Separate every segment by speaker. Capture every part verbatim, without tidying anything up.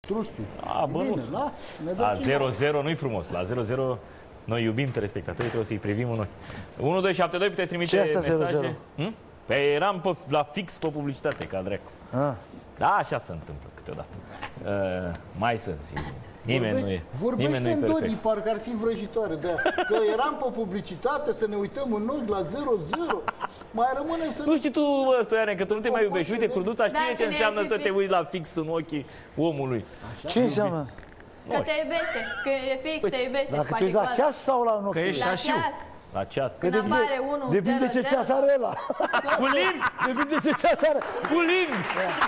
Speaker 1: Trustul.
Speaker 2: A, bă,
Speaker 1: Bine,
Speaker 2: nu.
Speaker 1: da?
Speaker 2: La zero zero nu-i frumos. La zero zero noi iubim telespectatorii, trebuie să-i privim în ochi. unu doi șapte doi puteți trimite mesaje. Hm? Păi eram pe, la fix pe publicitate, ca dracu.
Speaker 3: Ah.
Speaker 2: Da, așa se întâmplă câteodată. Uh, mai sunt și nimeni
Speaker 1: Vorbe,
Speaker 2: nu e.
Speaker 1: Vorbește
Speaker 2: Nimeni
Speaker 1: în
Speaker 2: nu e
Speaker 1: Doni,
Speaker 2: perfect.
Speaker 1: parcă ar fi vrăjitoare. De că eram pe publicitate, să ne uităm în ochi la zero zero. Mai rămâne să...
Speaker 2: Nu știi tu, bă, Stoiane, că tu nu te mai iubești. Uite, Curduța știe
Speaker 4: Da,
Speaker 2: ce
Speaker 4: că
Speaker 2: înseamnă
Speaker 4: ne
Speaker 2: să
Speaker 4: și
Speaker 2: te
Speaker 4: fi-
Speaker 2: uiți la fix în ochii omului.
Speaker 3: Ce înseamnă?
Speaker 4: Că te iubește, că e fix, te iubește.
Speaker 3: Dacă tu ești la ceas sau la un ochi?
Speaker 5: Că ești
Speaker 4: La
Speaker 5: șașiu.
Speaker 4: ceas.
Speaker 2: La ceas.
Speaker 4: Când apare unu,
Speaker 3: Depinde
Speaker 4: zero,
Speaker 3: ce
Speaker 4: zero.
Speaker 3: ceas are ăla.
Speaker 2: Cu limbi!
Speaker 3: Depinde ce ceas are.
Speaker 2: Cu limbi!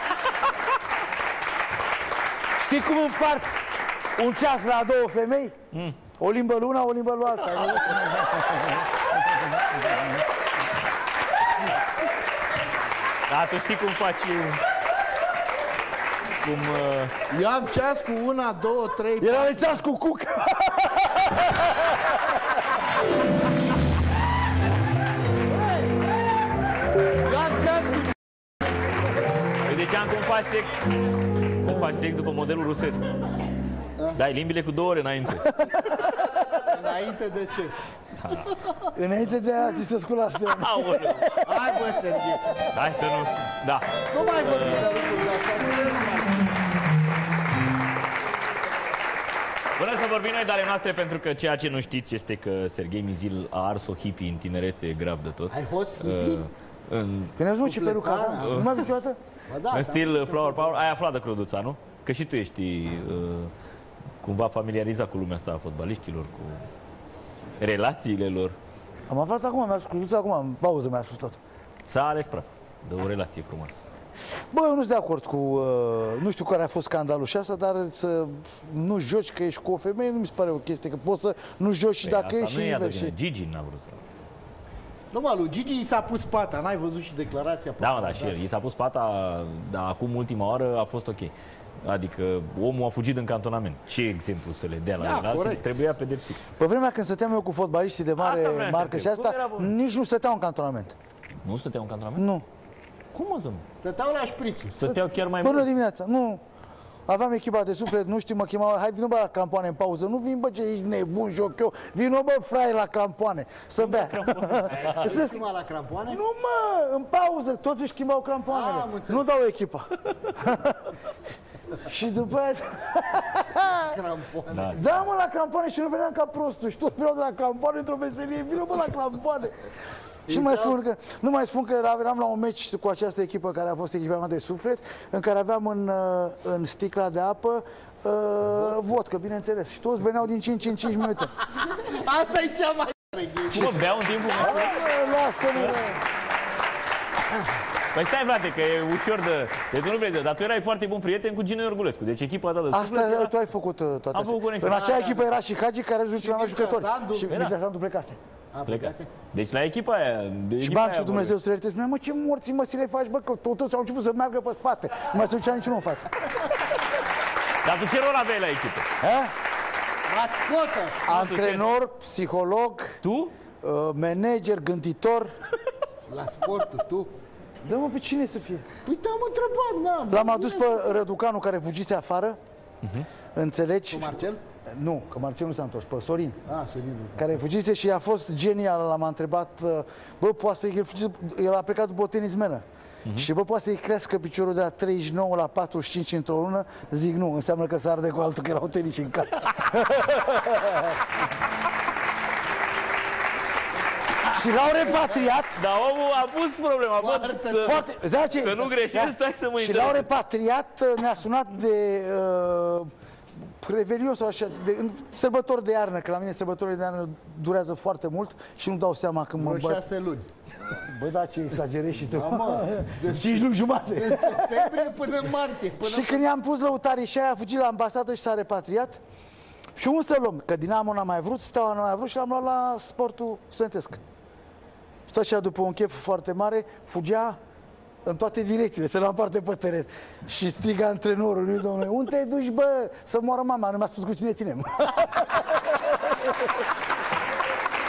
Speaker 3: Știi cum împarți un ceas la două femei? Mm. O limbă lui una, o limbă lui alta.
Speaker 2: Da, tu știi cum faci... Cum... Uh...
Speaker 1: Eu am ceas cu una, două, trei...
Speaker 3: Era de ceas cu cuc.
Speaker 1: Eu am ceas cu...
Speaker 2: Deci am cum faci sex... Cum faci sex după modelul rusesc. Dai limbile cu două ore înainte.
Speaker 1: Înainte de ce?
Speaker 3: Înainte de a ți se scula stău.
Speaker 2: Aoleu.
Speaker 1: Hai, bă, Serghei.
Speaker 2: Hai să nu... Da.
Speaker 1: Nu mai vorbi de lucrurile astea. Nu mai...
Speaker 2: Până să vorbim noi de ale noastre, pentru că ceea ce nu știți este că Serghei Mizil a ars-o hippie în tinerețe, grav de tot.
Speaker 1: Ai fost hippie?
Speaker 2: Uh, în,
Speaker 3: Când ai văzut ce peruca
Speaker 1: Plecarea.
Speaker 3: aveam? Nu mai văzut niciodată?
Speaker 1: Bă, da,
Speaker 2: în
Speaker 1: da.
Speaker 2: stil Flower Power. Ai aflat de Crăduța, nu? Că și tu ești uh, cumva familiarizat cu lumea asta a fotbaliștilor, cu relațiile lor.
Speaker 3: Am aflat acum, mi-a spus acum, în pauză mi-a spus tot.
Speaker 2: S-a ales praf de o relație frumoasă.
Speaker 3: Bă, eu nu sunt de acord cu, uh, nu știu care a fost scandalul și asta, dar să nu joci că ești cu o femeie nu mi se pare o chestie, că poți să nu joci și
Speaker 2: Păi
Speaker 3: dacă
Speaker 2: asta
Speaker 3: ești
Speaker 2: nu
Speaker 3: și
Speaker 2: e
Speaker 3: invers.
Speaker 2: adevărat.
Speaker 3: Și...
Speaker 2: Gigi n-a vrut să...
Speaker 1: Nu, mă, lui Gigi i s-a pus pata. N-ai văzut și declarația?
Speaker 2: Da, mă, da, și el. I s-a pus pata, dar acum ultima oară a fost ok. Adică omul a fugit în cantonament. Ce exemplu să le dea la
Speaker 1: Da,
Speaker 2: relații?
Speaker 1: corect.
Speaker 2: Trebuia pedepsit.
Speaker 3: Pe vremea când stăteam eu cu fotbaliștii de mare
Speaker 2: Asta vreau să
Speaker 3: marcă
Speaker 2: întreb.
Speaker 3: și asta,
Speaker 2: Cum era, bă?
Speaker 3: nici nu stăteau în cantonament.
Speaker 2: Nu stăteau în cantonament?
Speaker 3: Nu.
Speaker 2: Cum mă zămă?
Speaker 1: Stăteau la șprițul.
Speaker 2: Stăteau chiar mai
Speaker 3: Bună
Speaker 2: mult.
Speaker 3: dimineața. Nu. Aveam echipa de suflet, nu știu, mă chemau, hai vină bă la crampoane în pauză, nu vin bă ce ești nebun, joc eu, vină bă fraie la crampoane, să bea.
Speaker 1: Să schimba la crampoane?
Speaker 3: Nu mă, în pauză, toți își schimbau
Speaker 1: Ah, am
Speaker 3: crampoanele,
Speaker 1: înțeles.
Speaker 3: nu dau echipa. Și după aia,
Speaker 1: Crampoane.
Speaker 2: Da.
Speaker 3: da mă la crampoane și nu veneam ca prostul și toți vreau de la crampoane într-o veselie, vină bă la crampoane. Și nu mai spun că, nu mai spun că eram la un meci cu această echipă care a fost echipa mea de suflet, în care aveam în, uh, în sticla de apă uh, vodcă, bineînțeles. Și toți veneau din cinci în cinci minute.
Speaker 1: Asta e cea mai tare.
Speaker 2: Cum mă, beau în timpul
Speaker 3: Bă,
Speaker 2: meu?
Speaker 3: lasă-mă, bă.
Speaker 2: Păi stai, frate, că e ușor de... Deci tu nu vrei de... Dar tu erai foarte bun prieten cu Gino Iorgulescu. Deci echipa ta de suflet
Speaker 3: Asta
Speaker 2: era...
Speaker 3: tu ai făcut uh, toate
Speaker 2: Am
Speaker 3: astea.
Speaker 2: făcut conexiune.
Speaker 3: În acea
Speaker 1: Da, da,
Speaker 3: echipă
Speaker 1: da.
Speaker 3: era și Hagi, care a zis cel mai
Speaker 1: Mircea
Speaker 3: jucători.
Speaker 1: Sandu.
Speaker 3: Și
Speaker 2: Era.
Speaker 3: Mircea Sandu plecase.
Speaker 1: A,
Speaker 2: Pleca.
Speaker 1: plecase.
Speaker 2: Deci la echipa aia... De
Speaker 3: Și
Speaker 2: echipa
Speaker 3: Bancu,
Speaker 2: aia
Speaker 3: Dumnezeu să le ierteze, spunea, mă, ce morții mă, să le faci, bă, că toți au început să meargă pe spate. Nu mai se ducea niciunul în față.
Speaker 2: vorbim. Dar tu ce rol aveai la echipă?
Speaker 3: Ha?
Speaker 1: Mascotă.
Speaker 3: Antrenor, psiholog,
Speaker 2: Tu?
Speaker 3: uh, manager, gânditor.
Speaker 1: La sportul, tu.
Speaker 3: Dă mă, pe cine să fie?
Speaker 1: Păi te-am întrebat, n-am.
Speaker 3: L-am adus pe Răducanu, care fugise afară. Înțelegi?
Speaker 1: Cu Marcel?
Speaker 3: Nu, că Marcel nu s-a întors, pe Sorin.
Speaker 1: A, Sorin.
Speaker 3: Care fugise și a fost genial, l-am întrebat, uh, bă, poate să el, fugise, el a plecat după o tenismenă. Și bă, poate să-i crească piciorul de la treizeci și nouă la patruzeci și cinci într-o lună? Zic nu, înseamnă că s-a arde cu altul, că erau tenis în casă. Și l-au repatriat.
Speaker 2: Dar omul a pus problema, bă, să,
Speaker 3: Poate, da, ce,
Speaker 2: să nu greșesc, stai să mă
Speaker 3: Și
Speaker 2: interesez.
Speaker 3: l-au repatriat, ne-a sunat de uh, Revelion sau așa, de, în sărbători de iarnă, că la mine sărbătorile de iarnă durează foarte mult și nu dau seama când mă
Speaker 1: Vreo
Speaker 3: îmbăt.
Speaker 1: șase luni.
Speaker 3: Bă, da, ce exagerezi și tu.
Speaker 1: Da, mă.
Speaker 3: De cinci luni jumate.
Speaker 1: Din septembrie până în martie. Până
Speaker 3: Și când i-am pus lăutarii și aia a fugit la ambasadă și s-a repatriat. Și un să luăm, că Dinamo n-a mai vrut, Steaua n-a mai vrut și l-am luat la sportul studentesc. Și tot așa, după un chef foarte mare, fugea în toate direcțiile, să luam parte pe teren. Și striga antrenorul lui, domnule, unde te duci, bă? Să moară mama, nu mi-a spus cu cine ținem.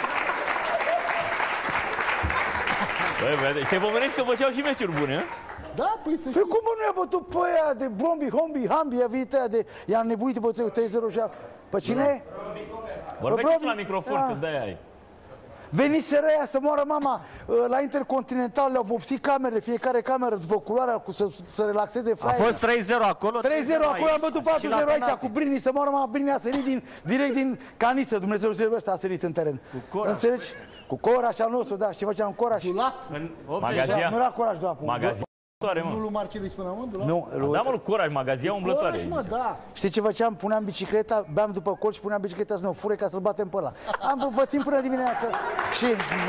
Speaker 2: Băi, băi, te pomenești că făceau și meciuri bune, a?
Speaker 1: Da, păi să
Speaker 3: Păi
Speaker 1: știi.
Speaker 3: cum mă, nu i-a bătut pe aia de Brombi, Hombi, Hambi, a venit aia de... I-a nebuit pe trei zero și a... Pe cine?
Speaker 2: Vorbește
Speaker 3: Robi.
Speaker 2: la microfon,
Speaker 3: Da.
Speaker 2: că de-aia ai.
Speaker 3: Veniseră aia să moară mama la Intercontinental, le-au vopsit camerele, fiecare cameră după culoarea, cu să, să relaxeze
Speaker 5: A
Speaker 3: fraierii.
Speaker 5: fost trei zero acolo.
Speaker 3: trei zero acolo, am bătut patru zero aici,
Speaker 5: penalti.
Speaker 3: cu Brini, să moară mama, Brini a sărit din, direct din canistră, Dumnezeu să ăsta a sărit în teren.
Speaker 5: Cu Coraș.
Speaker 3: Înțelegi? Cu Coraș al nostru, da, și făceam Coraș.
Speaker 1: Dulac?
Speaker 5: În optzeci
Speaker 2: Magazia.
Speaker 3: Nu era Coraș, doar.
Speaker 2: Magazia umblătoare,
Speaker 1: Nu
Speaker 2: mă.
Speaker 1: lui Marcelui spunea, mă, Dulac?
Speaker 3: Nu,
Speaker 2: Da, mă, lui Coraj, magazia umblătoare.
Speaker 1: Coraș, mă, da.
Speaker 3: știi ce făceam? Puneam bicicleta, beam după colț și puneam bicicleta să ne o fure ca să-l batem pe ăla. Am vă țin până dimineață și...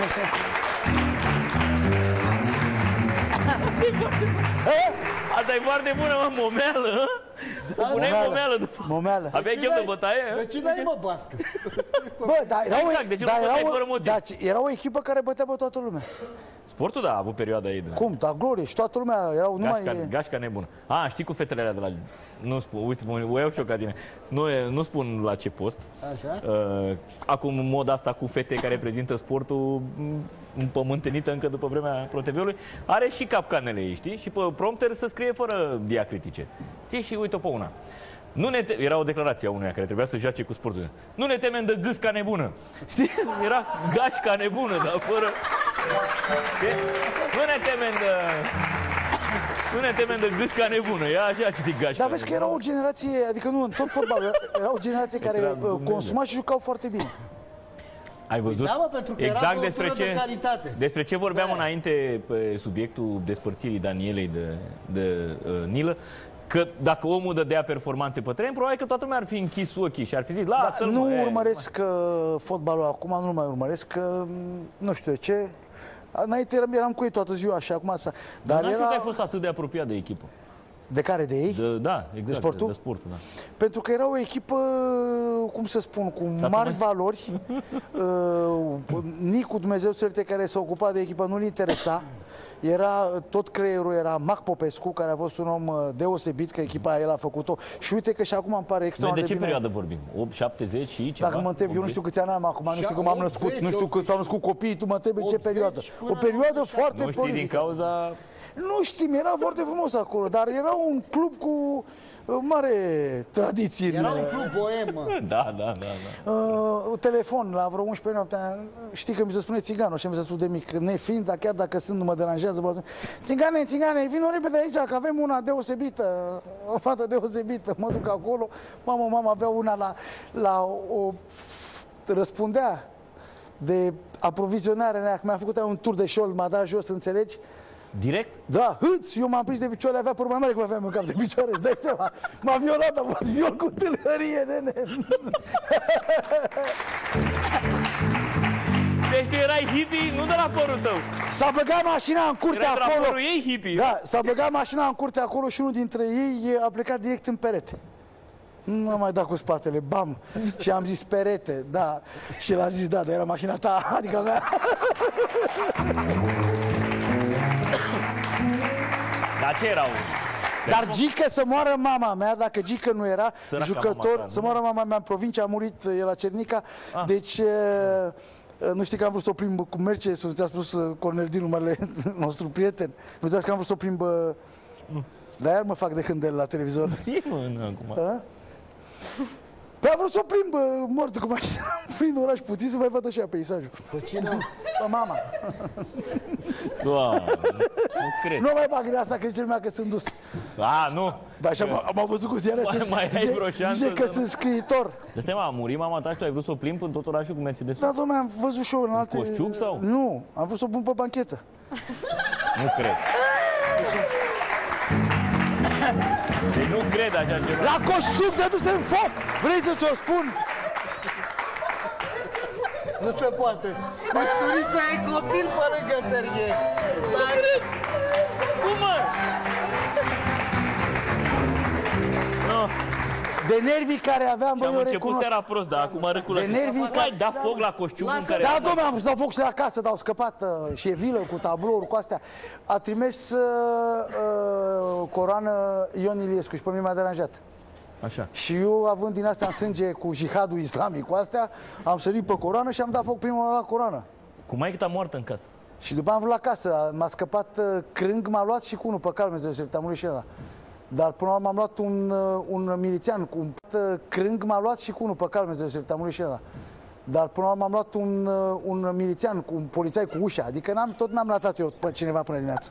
Speaker 2: Asta e foarte bună, mă, momeală, hă? O puneai momeală după...
Speaker 3: Momeală.
Speaker 2: Aveai chef de bătaie, hă?
Speaker 1: De cine ai, mă, bască?
Speaker 3: Bă, dar era,
Speaker 2: Exact,
Speaker 3: o,
Speaker 2: de ce
Speaker 3: dar
Speaker 2: nu
Speaker 3: era,
Speaker 2: băteai
Speaker 3: o,
Speaker 2: fără motiv?
Speaker 3: dar era o echipă care bătea pe toată lumea.
Speaker 2: Sportul, da, a avut perioada ei de...
Speaker 3: Cum? Dar glorie și toată lumea erau numai...
Speaker 2: Gașca, gașca nebună. A, știi cu fetele alea de la... Nu spun, uite, mă, o iau și eu ca tine. Nu, e- nu spun la ce post.
Speaker 1: Așa?
Speaker 2: Uh, acum moda asta cu fete care prezintă sportul m, împământenită încă după vremea ProTV-ului, are și capcanele ei, știi? Și pe prompter să scrie fără diacritice. Știi? Și uite-o pe una. Nu ne te... Era o declarație a unuia care trebuia să joace cu sportul. Nu ne temem de gâsca nebună. Știi? Era gașca nebună, dar fără... Știi? Nu ne temem de... Nu ne temem de gâsca nebună. Ea așa a citit gașca.
Speaker 3: Dar vezi că era o generație, adică nu, în tot fotbalul, era, era o generație care
Speaker 2: Era
Speaker 3: uh,
Speaker 2: Dumnezeu.
Speaker 3: consuma și jucau foarte bine.
Speaker 2: Ai văzut?
Speaker 1: Da, mă, pentru că era
Speaker 2: exact
Speaker 1: băutură
Speaker 2: despre ce,
Speaker 1: de calitate.
Speaker 2: despre ce vorbeam
Speaker 1: Da.
Speaker 2: înainte pe subiectul despărțirii Danielei de, de uh, Nilă. Că dacă omul dădea performanțe pe teren, probabil că toată lumea ar fi închis ochii și ar fi zis, lasă-l,
Speaker 3: Nu
Speaker 2: mă, e,
Speaker 3: urmăresc uh, fotbalul acum, nu mai urmăresc, că nu știu de ce. Înainte eram, eram cu ei toată ziua și acum asta. Dar
Speaker 2: N-aș știu că ai
Speaker 3: era...
Speaker 2: fost atât de apropiat de echipă.
Speaker 3: De care? De ei?
Speaker 2: De, da, exact.
Speaker 3: De sportul?
Speaker 2: De, de sportul, da.
Speaker 3: Pentru că era o echipă, cum să spun, cu
Speaker 2: Dar
Speaker 3: mari
Speaker 2: tu
Speaker 3: valori. uh, Nicu, Dumnezeu să ierte, care s-a ocupat de echipă, nu-l interesa. Era, tot creierul era Mac Popescu, care a fost un om uh, deosebit, că echipa el a făcut-o. Și uite că și acum îmi pare
Speaker 2: Noi
Speaker 3: extraordinar
Speaker 2: de ce
Speaker 3: de bine.
Speaker 2: perioadă vorbim? opt, șaptezeci și ceva?
Speaker 3: Dacă mă întreb, eu nu știu câți ani am acum, nu știu cum am născut, nu știu când s-au născut copiii, tu mă întrebi în ce
Speaker 1: optzeci
Speaker 3: perioadă.
Speaker 1: până
Speaker 3: O perioadă
Speaker 1: la
Speaker 3: foarte
Speaker 2: Nu știi din
Speaker 3: prolifică.
Speaker 2: cauza...
Speaker 3: Nu știm, era foarte frumos acolo, dar era un club cu uh, mare tradiție.
Speaker 1: Era un club boem, mă.
Speaker 2: Da, da, da, da.
Speaker 3: Uh, telefon la vreo unsprezece noaptea, știi că mi se spune țiganul, așa mi se spune de mic, nefiind, dar chiar dacă sunt, nu mă deranjează, mă spune, țigane, țigane, vino repede aici, că avem una deosebită, o fată deosebită, mă duc acolo, mamă, mama avea una la, la o, răspundea de aprovizionare, mi-a făcut aia un tur de șold, m-a dat jos, înțelegi?
Speaker 2: Direct?
Speaker 3: Da, hâț, eu m-am prins de picioare, avea părul mai mare cum aveam în cap de picioare, îți dai seama. M-a violat, a fost viol cu tâlhărie, nene.
Speaker 2: Deci tu erai hippie, nu de la părul tău.
Speaker 3: S-a băgat mașina în curte
Speaker 2: Erai de la
Speaker 3: acolo.
Speaker 2: părul ei hippie.
Speaker 3: Da, s-a băgat mașina în curte acolo și unul dintre ei a plecat direct în perete. Nu am mai dat cu spatele, bam. Și am zis perete, da. Și l-a zis, da, dar era mașina ta, adică a mea.
Speaker 2: Dar ce erau?
Speaker 3: Dar Gică să moară mama mea, dacă Gică nu era
Speaker 2: Săraca
Speaker 3: jucător,
Speaker 2: mama ta,
Speaker 3: să
Speaker 2: nu?
Speaker 3: moară mama mea în provincie, a murit e la Cernica,
Speaker 2: Ah.
Speaker 3: deci e, nu știi că am vrut să o plimb cu Mercedes, ți-a spus uh, Cornel Dinu, marele nostru prieten, nu știați că am vrut să o plimb, uh, dar iar mă fac de hândel la televizor.
Speaker 2: Zi, mă, nu, acum.
Speaker 3: A? Păi am vrut să o plimb uh, mort cu mașina prin oraș puțin să mai vadă așa peisajul.
Speaker 1: Pe cine?
Speaker 3: Pe mama.
Speaker 2: Doamne, nu cred.
Speaker 3: Nu mai bag în asta că zice lumea că sunt dus.
Speaker 2: A, nu.
Speaker 3: Dar așa m- am văzut cu ziarea
Speaker 2: Mai- mai ai vreo șansă
Speaker 3: zice că
Speaker 2: să-
Speaker 3: sunt scriitor.
Speaker 2: Dă seama, a murit mama ta și tu ai vrut să o plimbi în tot orașul cu Mercedes?
Speaker 3: Da, dom'le, am văzut și eu în alte...
Speaker 2: coșciuc sau?
Speaker 3: Nu, am vrut să o pun pe banchetă.
Speaker 2: Nu cred. Deci nu cred așa ceva.
Speaker 3: La coșciuc de dus în foc! Vrei să ți-o spun?
Speaker 1: Nu se poate. Măsturița e copil pe lângă Serghei. Dar
Speaker 2: Cum, mă? No.
Speaker 3: De nervii care aveam, bă,
Speaker 2: Și am
Speaker 3: eu
Speaker 2: început
Speaker 3: recunosc.
Speaker 2: seara prost, dar acum răculă.
Speaker 3: De nervii
Speaker 2: Mai
Speaker 3: care-
Speaker 2: da foc la coșciuc în
Speaker 1: Lasă-
Speaker 2: care...
Speaker 3: Da, dom'le, am vrut să dau foc și la casă, dar au scăpat uh, și e vilă cu tablouri, cu astea. A trimis uh, uh, coroană Ion Iliescu și pe mine m-a deranjat.
Speaker 2: Așa.
Speaker 3: Și eu, având din astea în sânge cu jihadul islamic, cu astea, am sărit pe coroană și am dat foc prima oară la coroană.
Speaker 2: Cu maică ta moartă în casă.
Speaker 3: Și după am vrut la casă, m-a scăpat uh, Crâng, m-a luat și cu unul pe cal, Dumnezeu să a murit și ăla. Dar până la urmă am luat un, uh, un milițian cu un uh, Crâng, m-a luat și cu unul pe cal, Dumnezeu să a murit și ăla. Dar până la urmă am luat un, uh, un milițian cu un polițai cu ușa, adică n-am, tot n-am ratat eu pe cineva până dimineața.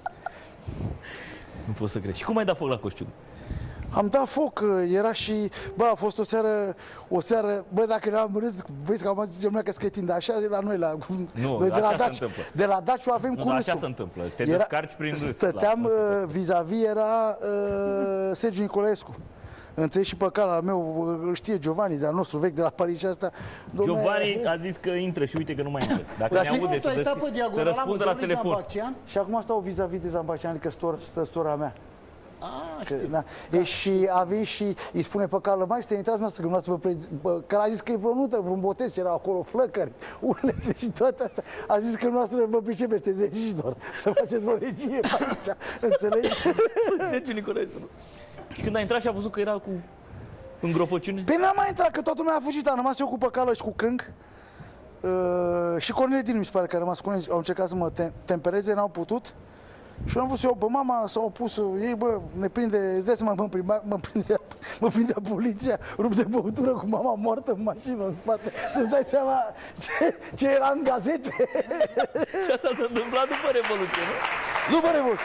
Speaker 2: Nu pot să cred. Și cum ai dat foc la coșciug?
Speaker 3: Am dat foc, era și, bă, a fost o seară, o seară, bă, dacă ne-am râs, vezi că am zis genul că scretin, dar așa de la noi, la,
Speaker 2: nu,
Speaker 3: noi de
Speaker 2: așa
Speaker 3: la
Speaker 2: se
Speaker 3: Daci,
Speaker 2: întâmplă.
Speaker 3: de la Daci o avem
Speaker 2: nu,
Speaker 3: cu râsul.
Speaker 2: așa se întâmplă, te
Speaker 3: Era,
Speaker 2: descarci prin râs.
Speaker 3: stăteam,
Speaker 2: la,
Speaker 3: uh, vis-a-vis era uh, Sergiu Nicolescu. Înțelegi și pe calul al meu, îl știe Giovanni, de al nostru vechi, de la Paris și asta. Dom'le,
Speaker 2: Giovanni a zis că intră și uite că nu mai intră. Dacă
Speaker 3: Dar
Speaker 2: ne
Speaker 3: sigur,
Speaker 2: aude,
Speaker 1: Tu ai
Speaker 2: să,
Speaker 1: stat pe
Speaker 2: să
Speaker 1: diagonal,
Speaker 2: răspundă la telefon.
Speaker 3: și acum stau vis-a-vis de Zambacean, că stor, stă stora mea.
Speaker 1: Ah,
Speaker 3: Că, da. E, și a venit și îi spune pe cală, mai să intrați noastră, că nu vă pre... Bă, că a zis că e vreo nută, vreun botez, erau acolo flăcări, urlete și toate astea. A zis că noastră vă pricepeți, este regizor, să faceți o regie pe aici, înțelegi?
Speaker 2: Sergiu Nicolescu. Și când a intrat și a văzut că era cu îngropăciune?
Speaker 3: Păi n-am mai intrat, că toată lumea a fugit, a rămas eu cu păcală și cu Crâng. Uh, și Cornel Dinu mi se pare că a rămas cu noi, au încercat să mă te- tempereze, n-au putut. Și am văzut eu, bă, mama s-au opus, ei, bă, ne prinde, îți dai seama, mă, prima, mă, prindea, mă prindea poliția, rup de băutură cu mama moartă în mașină, în spate. Îți dai seama ce, ce era în gazete?
Speaker 2: Și asta s-a întâmplat după Revoluție, nu?
Speaker 3: După Revoluție.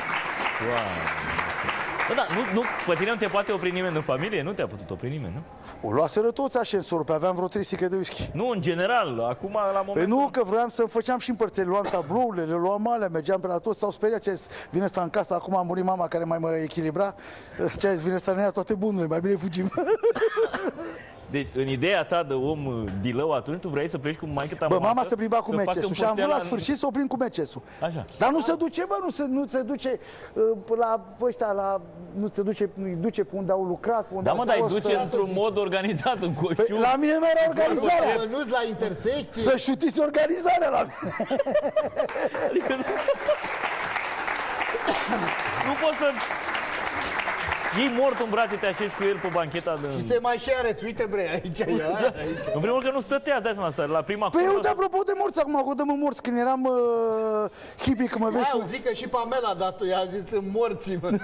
Speaker 2: Wow. Bă, da, nu, nu, pe tine nu te poate opri nimeni în familie? Nu te-a putut opri nimeni, nu?
Speaker 3: O luaseră toți ascensorul, pe aveam vreo trei sticle de whisky.
Speaker 2: Nu, în general, acum la momentul...
Speaker 3: Păi nu, că vroiam să-mi făceam și împărțiri, luam tablourile, le luam alea, mergeam pe la toți, s-au speriat, ce vine ăsta în casă, acum a murit mama care mai mă echilibra, ce a zis, vine ăsta ne ia toate bunurile, mai bine fugim.
Speaker 2: Deci, în ideea ta de om dilău atunci, tu vrei să pleci cu maică ta
Speaker 3: Bă,
Speaker 2: moartă,
Speaker 3: mama se plimba cu
Speaker 2: să facă
Speaker 3: mecesul și am vrut la
Speaker 2: împărțeala în-
Speaker 3: sfârșit să o prind cu mecesul.
Speaker 2: Așa.
Speaker 3: Dar nu se duce, bă, nu se, nu se duce uh, la ăștia, la, nu se duce, nu duce pe unde au lucrat, pe unde
Speaker 2: Da, mă,
Speaker 3: au
Speaker 2: dar îi
Speaker 3: fost,
Speaker 2: duce
Speaker 3: uh,
Speaker 2: într-un mod organizat în
Speaker 3: Păi,
Speaker 2: coșciug.
Speaker 3: la mine mai era organizarea.
Speaker 1: Bă, nu-ți la intersecție.
Speaker 3: Să șutiți organizarea la mine.
Speaker 2: Adică nu... nu poți să... Iei mort în brațe, te așezi cu el pe bancheta de...
Speaker 1: Și se mai și arăți, uite bre, aici e, aici.
Speaker 2: În primul rând că nu stătea, dai seama, să- la prima
Speaker 3: Păi
Speaker 2: cură-
Speaker 3: uite, apropo de morți, acum că dăm în morți, când eram uh, hippie, când mă vezi
Speaker 1: Eu
Speaker 3: tu...
Speaker 1: zic că și Pamela, dar tu i-a zis în morții, mă.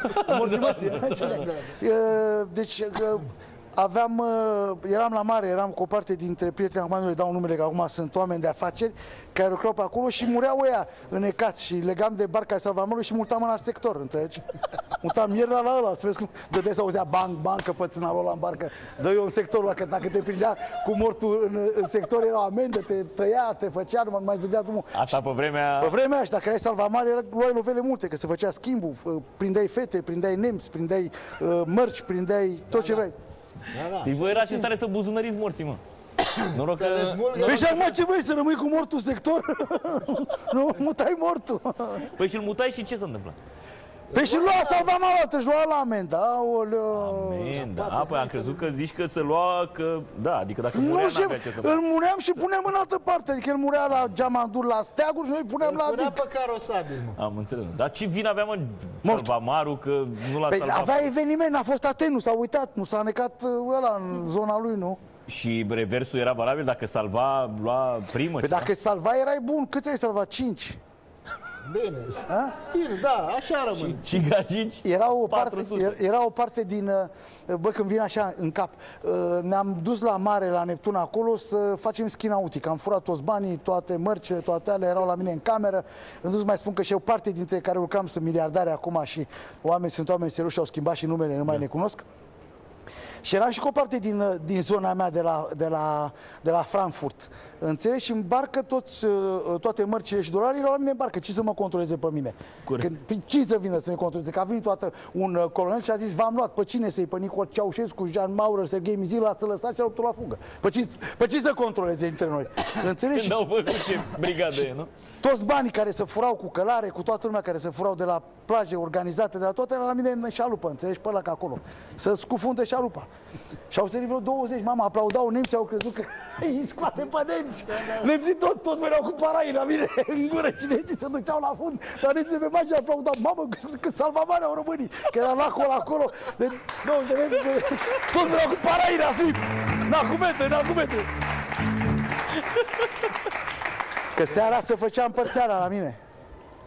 Speaker 3: Uh, Deci uh, aveam, uh, eram la mare, eram cu o parte dintre prieteni, acum nu le dau numele, că acum sunt oameni de afaceri care lucrau pe acolo și mureau ăia înecați și legam de barca salvamarului și mutam în alt sector, înțelegi? Mutam mierda la ăla, să vezi cum dădeai să auzea bang, bang, căpățânarul ăla în barcă. Dă eu în sectorul ăla, că dacă te prindea cu mortul în, în sector era o amendă, te tăia, te făcea, nu mai dădea drumul.
Speaker 2: Asta pe vremea...
Speaker 3: Pe vremea aia, și dacă erai salvamare, era, luai lovele multe, că se făcea schimbul, f- prindeai fete, prindeai nemți, prindeai uh, mărci, prindeai tot ce vrei.
Speaker 1: Da, da.
Speaker 2: Deci voi erați în stare să buzunăriți morții, mă. Noroc
Speaker 1: Să le
Speaker 2: că...
Speaker 1: smulgă.
Speaker 3: Păi și acum ce vrei, să rămâi cu mortul în sector? Nu, mutai mortul.
Speaker 2: Păi și-l mutai și ce s-a întâmplat?
Speaker 3: Păi și lua salvamare, te lua la amendă, aoleu.
Speaker 2: Man, da, apoi am crezut că zici că se lua, că... Da, adică dacă murea,
Speaker 3: Nu știu,
Speaker 2: n-avea ce să
Speaker 3: îl muream și puneam în altă parte, adică el murea la geamandur, la steaguri și noi puneam la
Speaker 1: Punea
Speaker 3: adic.
Speaker 1: pe carosabil, mă.
Speaker 2: Am înțeles. Dar ce vin avea, mă,
Speaker 3: Mort.
Speaker 2: salvamarul, că nu l-a
Speaker 3: Păi
Speaker 2: salvat?
Speaker 3: avea eveniment, a fost atent, nu s-a uitat, nu s-a necat uh, ăla în zona lui, nu?
Speaker 2: Și reversul era valabil dacă salva, lua primă,
Speaker 3: Păi
Speaker 2: ceva?
Speaker 3: dacă salva erai bun, câți ai salvat? Cinci.
Speaker 1: Bine. Bine, da, așa rămâne.
Speaker 2: Și gagici?
Speaker 3: Era o, parte,
Speaker 2: patru sute.
Speaker 3: era- era o parte din, uh, bă, când vine așa în cap, uh, ne-am dus la mare, la Neptun acolo, să facem schi nautic. Am furat toți banii, toate mărcile, toate alea erau la mine în cameră. Îmi dus mai spun că și eu parte dintre care lucram sunt miliardare acum și oameni sunt oameni serioși și au schimbat și numele, nu mai ne cunosc. Și eram și cu o parte din, din zona mea de la, de la, de la Frankfurt. Înțelegi? Și în barcă toți, uh, toate mărcile și dolarii erau la mine în barcă. Ce să mă controleze pe mine?
Speaker 2: Corect.
Speaker 3: Când, păi cine să vină să ne controleze? Că a venit toată un uh, colonel și a zis, v-am luat. Pe cine să-i? Pe Nicol Ceaușescu, Jean Maurer, Serghei Mizil, l-ați lăsat și a luptat la fugă. Pe cine, pe cine să controleze între noi? Înțelegi?
Speaker 2: Când au văzut ce brigadă e, nu?
Speaker 3: Toți banii care se furau cu călare, cu toată lumea care se furau de la plaje organizate, de la toate, era la mine în șalupă, înțelegi, pe ăla ca acolo. Să scufunde șalupa. Și au sărit vreo douăzeci, mama, aplaudau, nemții au crezut că îi scoate pe nemți. Nemții tot, toți veneau cu parai la mine în gură și nemții se duceau la fund. Dar nemții pe margine aplaudau, mamă, că salvamarea au românii, că era lacul acolo. De, douăzeci de metri, de, toți veneau cu parai la slip. N-acumente, n-acumente. Că seara se făcea împărțeala la mine.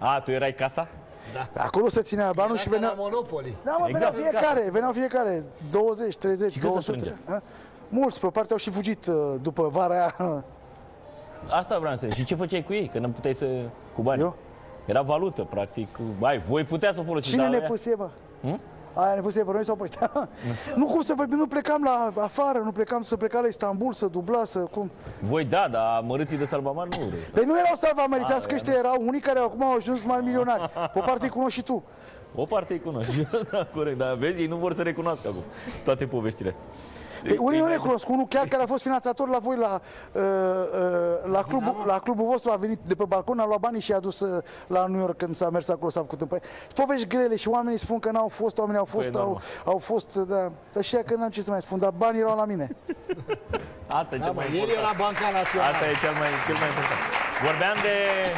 Speaker 2: A, tu erai casa?
Speaker 3: Acolo se ținea banul și
Speaker 1: Era
Speaker 3: venea...
Speaker 1: la Monopoly.
Speaker 3: Da, mă,
Speaker 2: Exact.
Speaker 3: veneau fiecare, veneau fiecare, douăzeci, treizeci,
Speaker 2: Și cât
Speaker 3: două
Speaker 2: se
Speaker 3: sute. Ha? Mulți, pe parte au și fugit uh, după vara aia.
Speaker 2: Asta vreau să... Și ce făceai cu ei? Că nu puteai să... cu bani.
Speaker 3: Eu?
Speaker 2: Era valută, practic. Ai, voi putea să o folosiți.
Speaker 3: Cine
Speaker 2: dar
Speaker 3: ne
Speaker 2: aia-
Speaker 3: păsie, bă?
Speaker 2: Hmm?
Speaker 3: Aia ne păsie pe noi sau pe ăștia? Nu, cum să vorbim, nu plecam la afară, nu plecam să plecam la Istanbul, să dubla, să cum.
Speaker 2: Voi da, dar mărâții de salvamar nu.
Speaker 3: Păi nu erau salvamarițați, că ăștia erau unii care acum au ajuns mari milionari. Pe o parte îi cunoști și tu.
Speaker 2: O parte îi cunoști. Da, corect, dar vezi, ei nu vor să recunoască acum toate poveștile astea.
Speaker 3: Păi unii nu recunosc, unul chiar care a fost finanțator la voi la, uh, uh, la, clubul, la clubul vostru, a venit de pe balcon, a luat banii și i-a dus uh, la New York când s-a mers acolo, s-a făcut în păi. Povești grele și oamenii spun că n-au fost, oamenii au fost,
Speaker 2: Păi,
Speaker 3: au, au fost, da. Așa că n-am ce să mai spun, dar banii erau la mine.
Speaker 2: Asta e
Speaker 1: Da,
Speaker 2: cel
Speaker 1: mă,
Speaker 2: mai
Speaker 1: el
Speaker 2: important.
Speaker 1: era Banca Națională.
Speaker 2: Asta e cel mai, cel mai important. Vorbeam de...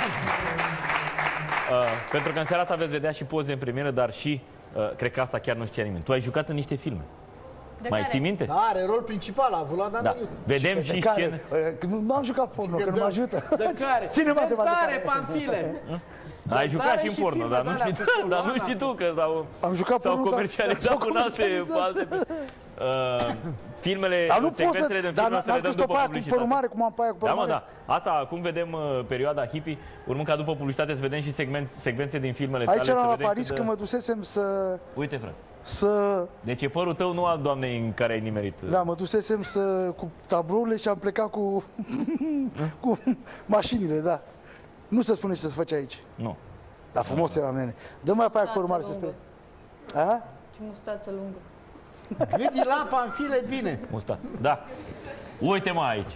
Speaker 2: Uh, pentru că în seara asta veți vedea și poze în premieră, dar și, uh, cred că asta chiar nu știa nimeni. Tu ai jucat în niște filme.
Speaker 4: De
Speaker 2: Mai
Speaker 4: care?
Speaker 2: ții minte?
Speaker 1: Da, are rol principal, a avut la Dan
Speaker 2: Da.
Speaker 1: Daniuc.
Speaker 2: Vedem și
Speaker 3: De
Speaker 2: scene...
Speaker 3: care? Uh, Nu am jucat porno, că nu mă ajută.
Speaker 1: De care?
Speaker 3: Cine m-a
Speaker 1: de
Speaker 3: întrebat de
Speaker 1: tare,
Speaker 3: care?
Speaker 1: Pamfile.
Speaker 2: Ai jucat
Speaker 1: Tare
Speaker 2: și în
Speaker 1: și
Speaker 2: porno,
Speaker 1: filme
Speaker 2: dar nu
Speaker 1: de alea
Speaker 2: știi,
Speaker 1: cu
Speaker 2: dar nu
Speaker 1: Coloana.
Speaker 2: știi tu că s-au,
Speaker 3: Am jucat
Speaker 2: s-au
Speaker 3: porno, dar-
Speaker 2: comercializat
Speaker 3: s-au
Speaker 2: cu alte, cu alte... Uh, filmele,
Speaker 3: Dar nu pot
Speaker 2: secvențele
Speaker 3: să...
Speaker 2: din
Speaker 3: Dar
Speaker 2: filme o să
Speaker 3: n-ați
Speaker 2: le dăm
Speaker 3: găsit-o
Speaker 2: după
Speaker 3: pe aia cu
Speaker 2: publicitate.
Speaker 3: părul mare, cum am pe aia cu
Speaker 2: Da,
Speaker 3: părul
Speaker 2: mă,
Speaker 3: mare?
Speaker 2: da. Asta, acum vedem uh, perioada hippie, urmând ca după publicitate să vedem și segment, secvențe din filmele tale.
Speaker 3: Aici
Speaker 2: să
Speaker 3: la
Speaker 2: vedem
Speaker 3: Paris,
Speaker 2: cât de-
Speaker 3: când mă dusesem să...
Speaker 2: Uite, frate.
Speaker 3: să
Speaker 2: Deci e părul tău, nu al doamnei în care ai nimerit.
Speaker 3: Da, mă dusesem să, cu tablourile și am plecat cu, cu mașinile, da. Nu se spune ce să faci aici.
Speaker 2: Nu.
Speaker 3: Dar frumos era, mene. Dă-mi mai pe aia cu părul mare să spune. A?
Speaker 4: Ce mustață lungă.
Speaker 1: Gândi la Pamfile bine.
Speaker 2: Musta. Da. Uite-mă aici.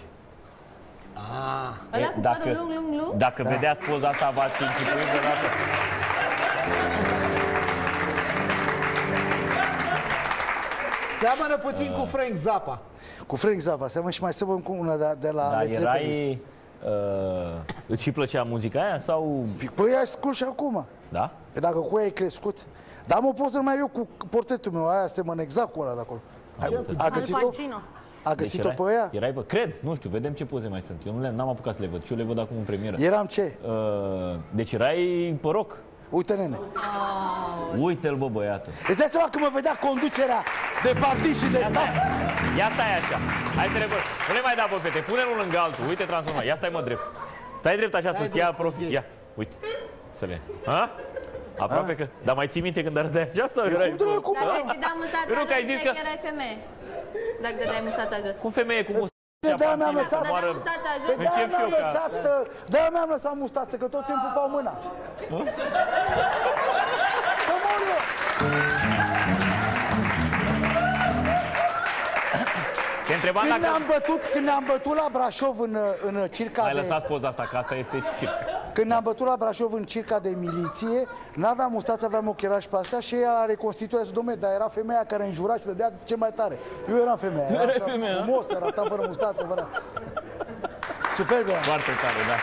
Speaker 4: Ăla cu
Speaker 2: dacă-
Speaker 4: părul lung, lung, lung?
Speaker 2: Dacă vedeați poza asta, v-ați fi închipuit vreodată.
Speaker 1: Seamănă puțin cu Frank Zappa.
Speaker 3: Cu Frank Zappa, seamănă și mai seamănă cu una de, de la
Speaker 2: Dar
Speaker 3: Led Zeppelin.
Speaker 2: erai... Uh, îți și plăcea muzica aia sau...
Speaker 3: Păi ascult și acum.
Speaker 2: Da?
Speaker 3: Păi dacă cu ea ai crescut. Dar mă pot să mai eu cu portretul meu, aia semănă exact cu ăla de acolo. A, a
Speaker 4: Al
Speaker 3: găsit-o?
Speaker 4: Pacino.
Speaker 3: A
Speaker 2: Deci
Speaker 3: găsit-o
Speaker 2: erai,
Speaker 3: pe ea?
Speaker 2: erai pe... Cred, nu știu, vedem ce poze mai sunt. Eu nu le, n-am apucat să le văd și eu le văd acum în premieră.
Speaker 3: Eram ce?
Speaker 2: Uh, deci erai pe rock.
Speaker 3: Uite, nene.
Speaker 2: Uite-l, bă, băiatul.
Speaker 3: Îți dai seama că mă vedea conducerea de partid și de stat?
Speaker 2: Ia stai așa. Hai să repăr. Nu le mai da pe fete. Pune unul lângă altul. Uite transformat. Ia stai, mă, drept. Stai drept așa să-ți ia profil. Ia, uite. Să le... Ha? Aproape că... Dar mai ții minte când arătai așa sau erai...
Speaker 3: trebuie, cum?
Speaker 4: Dacă ți dai mustata
Speaker 2: Eu nu, că ai
Speaker 4: jos,
Speaker 2: zis
Speaker 4: că
Speaker 2: că-
Speaker 4: erai femeie. Dacă te dai mustata jos.
Speaker 2: Cum femeie cu mustață?
Speaker 3: De-aia mi-am lăsat...
Speaker 4: Dacă dai mustata jos,
Speaker 3: De-aia
Speaker 2: Încep și eu
Speaker 3: mi-am
Speaker 2: ca-
Speaker 3: lăsat, de-aia mi-am lăsat mustață, că toți îmi pupau mâna. Să mor eu!
Speaker 2: Te întrebam
Speaker 3: Când
Speaker 2: dacă...
Speaker 3: ne-am bătut, când ne-am bătut la Brașov în, în circa
Speaker 2: Mai
Speaker 3: de...
Speaker 2: lăsați poza asta, că asta este circ.
Speaker 3: Când ne-am bătut la Brașov în circa de miliție, n-aveam mustață, aveam ochelași pe astea și ea la reconstituire zis, dom'le, dar era femeia care înjura și dădea cel mai tare. Eu eram femeia. Era
Speaker 2: Erai
Speaker 3: așa,
Speaker 2: femeia,
Speaker 3: frumos, arăta fără mustață, fără... Superb era.
Speaker 2: Foarte tare, da.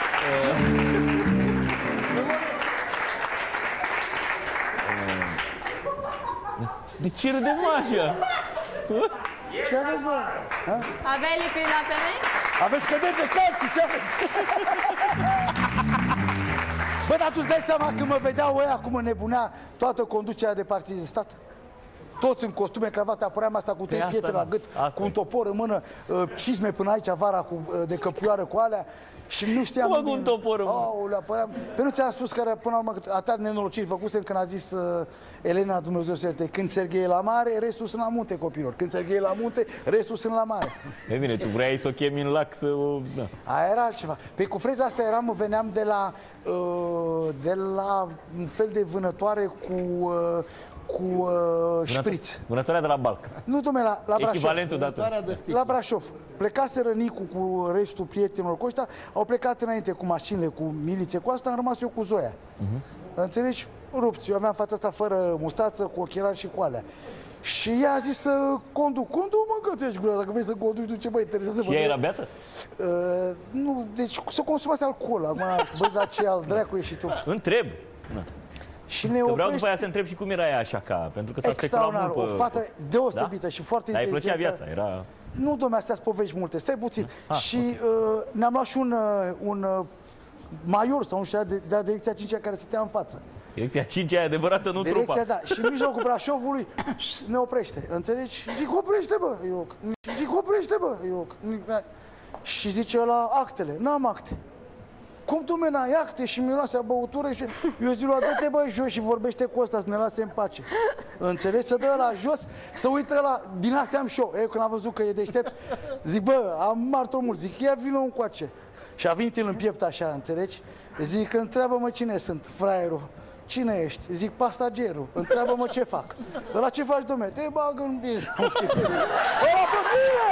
Speaker 2: De ce râdem așa?
Speaker 3: Ce aveți, bă?
Speaker 4: aveai lipiri la femei?
Speaker 3: Aveți căderi de calții, ce aveți? Bă, dar tu îți dai seama când mă vedeau ăia cum înnebunea toată conducerea de partid de stat? Toți în costume, cravate, apăream asta cu trei
Speaker 2: asta
Speaker 3: pietre
Speaker 2: nu.
Speaker 3: la gât,
Speaker 2: Asta
Speaker 3: cu un
Speaker 2: e.
Speaker 3: topor în mână, uh, cizme până aici, vara cu, uh, de căpioară cu alea și nu știam
Speaker 2: Cum cu
Speaker 3: nimic.
Speaker 2: un topor în mână?
Speaker 3: Aoleu, apăream. Pe nu ți-am spus că până la urmă atât nenorociri făcusem când a zis uh, Elena, Dumnezeu să ierte, când Serghei e la mare, restul sunt la munte, copilor. Când Serghei e la munte, restul sunt la mare.
Speaker 2: E bine, tu vrei să o chemi în lac să o... Da.
Speaker 3: Aia era altceva. Pe cu freza asta eram, veneam de la, uh, de la un fel de vânătoare cu, uh, cu uh, șpriț.
Speaker 2: Vânătoarea de la Balc.
Speaker 3: Nu, dom'le, la, la Brașov.
Speaker 2: Echivalentul dat.
Speaker 1: Starea de sticlă.
Speaker 3: La Brașov. Plecaseră Nicu cu restul prietenilor cu ăștia, au plecat înainte cu mașinile, cu miliție, cu asta, am rămas eu cu Zoia. Uh-huh. Înțelegi? Rupți. Eu aveam fața asta fără mustață, cu ochelari și cu alea. Și ea a zis să conduc. Conduc, mă, că ți-ești gura, dacă vrei să conduci, tu ce mă interesează?
Speaker 2: Și ea era beată?
Speaker 3: Uh, nu, deci să consumați alcool. Acum, băi, la ce al dracu și tu.
Speaker 2: Întreb. Na.
Speaker 3: Și ne
Speaker 2: Că vreau
Speaker 3: oprește
Speaker 2: după aia să te întreb și cum era ea așa, ca, pentru că s-a speculat
Speaker 3: extraordinar.
Speaker 2: mult
Speaker 3: O
Speaker 2: pe...
Speaker 3: fată deosebită
Speaker 2: Da?
Speaker 3: și foarte
Speaker 2: Dar îi plăcea
Speaker 3: inteligentă.
Speaker 2: viața, era...
Speaker 3: Nu, dom'le, astea sunt povești multe. Stai puțin.
Speaker 2: Ah,
Speaker 3: și uh, ne-am luat și un, uh, un uh, major sau nu știu, de, de la direcția cincea care stătea în față.
Speaker 2: Direcția cincea e adevărată, nu
Speaker 3: Direcția,
Speaker 2: trupa.
Speaker 3: da. Și în mijlocul Brașovului ne oprește. Înțelegi? Zic, oprește, bă, eu. Zic, oprește, bă, eu. Și zice ăla, actele. N-am acte. Cum tu mena, ai acte și miroase a băutură și eu zic, lua, dă-te bă jos și vorbește cu ăsta să ne lase în pace. Înțelegi? Să dă la jos, să uită la din astea am și eu. Eu când am văzut că e deștept, zic, bă, am martor mult, zic, ia vină încoace. Și a venit el în piept așa, înțelegi? Zic, întreabă-mă cine sunt, fraierul. Cine ești? Zic, pasagerul. Întreabă-mă ce fac. Ăla ce faci, dom'le? Te bag în business. Ăla pe bine!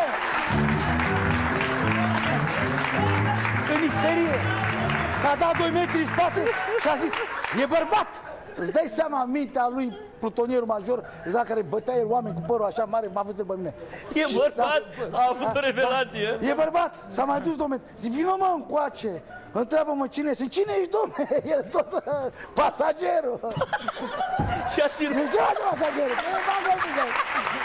Speaker 3: În isterie. S-a dat doi metri în spate și a zis, e bărbat! Îți dai seama mintea lui plutonierul major, ăsta care bătea el oameni cu părul așa mare, m-a văzut pe mine.
Speaker 2: E
Speaker 3: Și-
Speaker 2: bărbat,
Speaker 3: da,
Speaker 2: a avut o revelație.
Speaker 3: E bărbat, s-a mai dus, dom'le. Zic, vină mă încoace. Întreabă-mă cine ești. Cine ești, dom'le? El tot uh, pasagerul.
Speaker 2: Și a ținut.
Speaker 3: De ce faci pasagerul? Că mă bagă în business.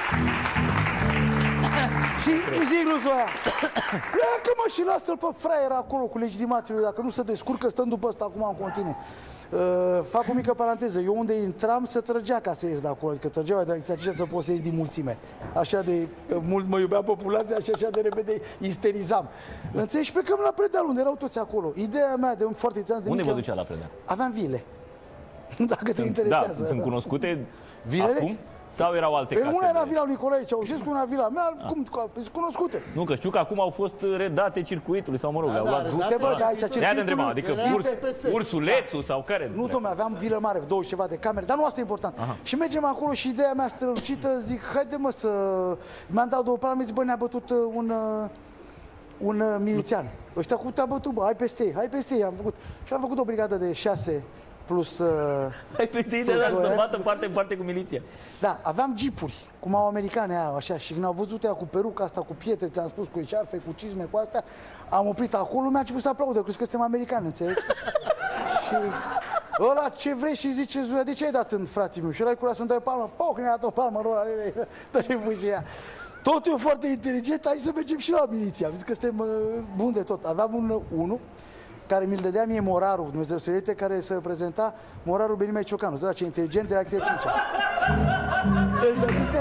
Speaker 3: Și îi zic lui Zoia, pleacă mă și lasă-l pe fraier acolo cu legitimațiile, dacă nu se descurcă, stăm după ăsta acum în continuu. Uh, fac o mică paranteză, eu unde intram se trăgea ca să ies de acolo, adică trăgeau de la să poți să ies din mulțime. Așa de uh, mult mă iubea populația și așa de repede isterizam. Înțelegi? Și plecăm la Predeal, unde erau toți acolo. Ideea mea de un foarte țean de
Speaker 2: Unde
Speaker 3: mică,
Speaker 2: vă ducea la Predeal?
Speaker 3: aveam vile. Dacă te
Speaker 2: Da,
Speaker 3: interesează.
Speaker 2: sunt cunoscute
Speaker 3: Vilele?
Speaker 2: acum? Sau erau alte
Speaker 3: În
Speaker 2: case?
Speaker 3: una era
Speaker 2: de-
Speaker 3: vila lui Nicolae Ceaușescu, una vila mea, cum, sunt cunoscute.
Speaker 2: Nu, că știu că acum au fost redate circuitului sau mă rog, au
Speaker 1: da,
Speaker 2: luat...
Speaker 1: redate.
Speaker 3: Du-te bă, că aici
Speaker 2: De-aia te
Speaker 3: circuitul-
Speaker 2: întrebam, adică
Speaker 1: era
Speaker 2: urs,
Speaker 1: F P S.
Speaker 2: ursulețul sau care?
Speaker 3: Nu, dom'le, aveam vilă mare, douăzeci ceva de camere, dar nu asta e important.
Speaker 2: Aha.
Speaker 3: Și mergem acolo și ideea mea strălucită, zic, haide mă să... Mi-am dat două plane, zic, bă, ne-a bătut uh, un, uh, un uh, milițian. Ăștia cu te-a bătut, bă, hai peste ei, hai peste ei, am făcut. Și am făcut o brigadă de șase plus... Uh,
Speaker 2: Hai pe tine, dar să bată parte în parte cu miliția.
Speaker 3: da, aveam jeepuri, cum au americanii aia, așa, și când au văzut ea cu peruca asta, cu pietre, ți-am spus, cu eșarfe, cu cizme, cu astea, am oprit acolo, mi-a început să aplaude, crezi că suntem americani, înțelegi? Și ăla ce vrei și zice, Zuia, de ce ai dat în fratele meu? Și ăla-i curat să-mi dai palmă, pau, că ne-a dat o palmă, ăla, dă-i fâșia. Totul e foarte inteligent, hai să mergem și la miliție. Am zis că suntem uh, buni de tot. Aveam un uh, unul care mi-l dădea mie Morarul, Dumnezeu să ierte, care se prezenta Morarul Benimei Ciocanu. Zău, ce inteligent, de la acția cincea. Îl dăduse...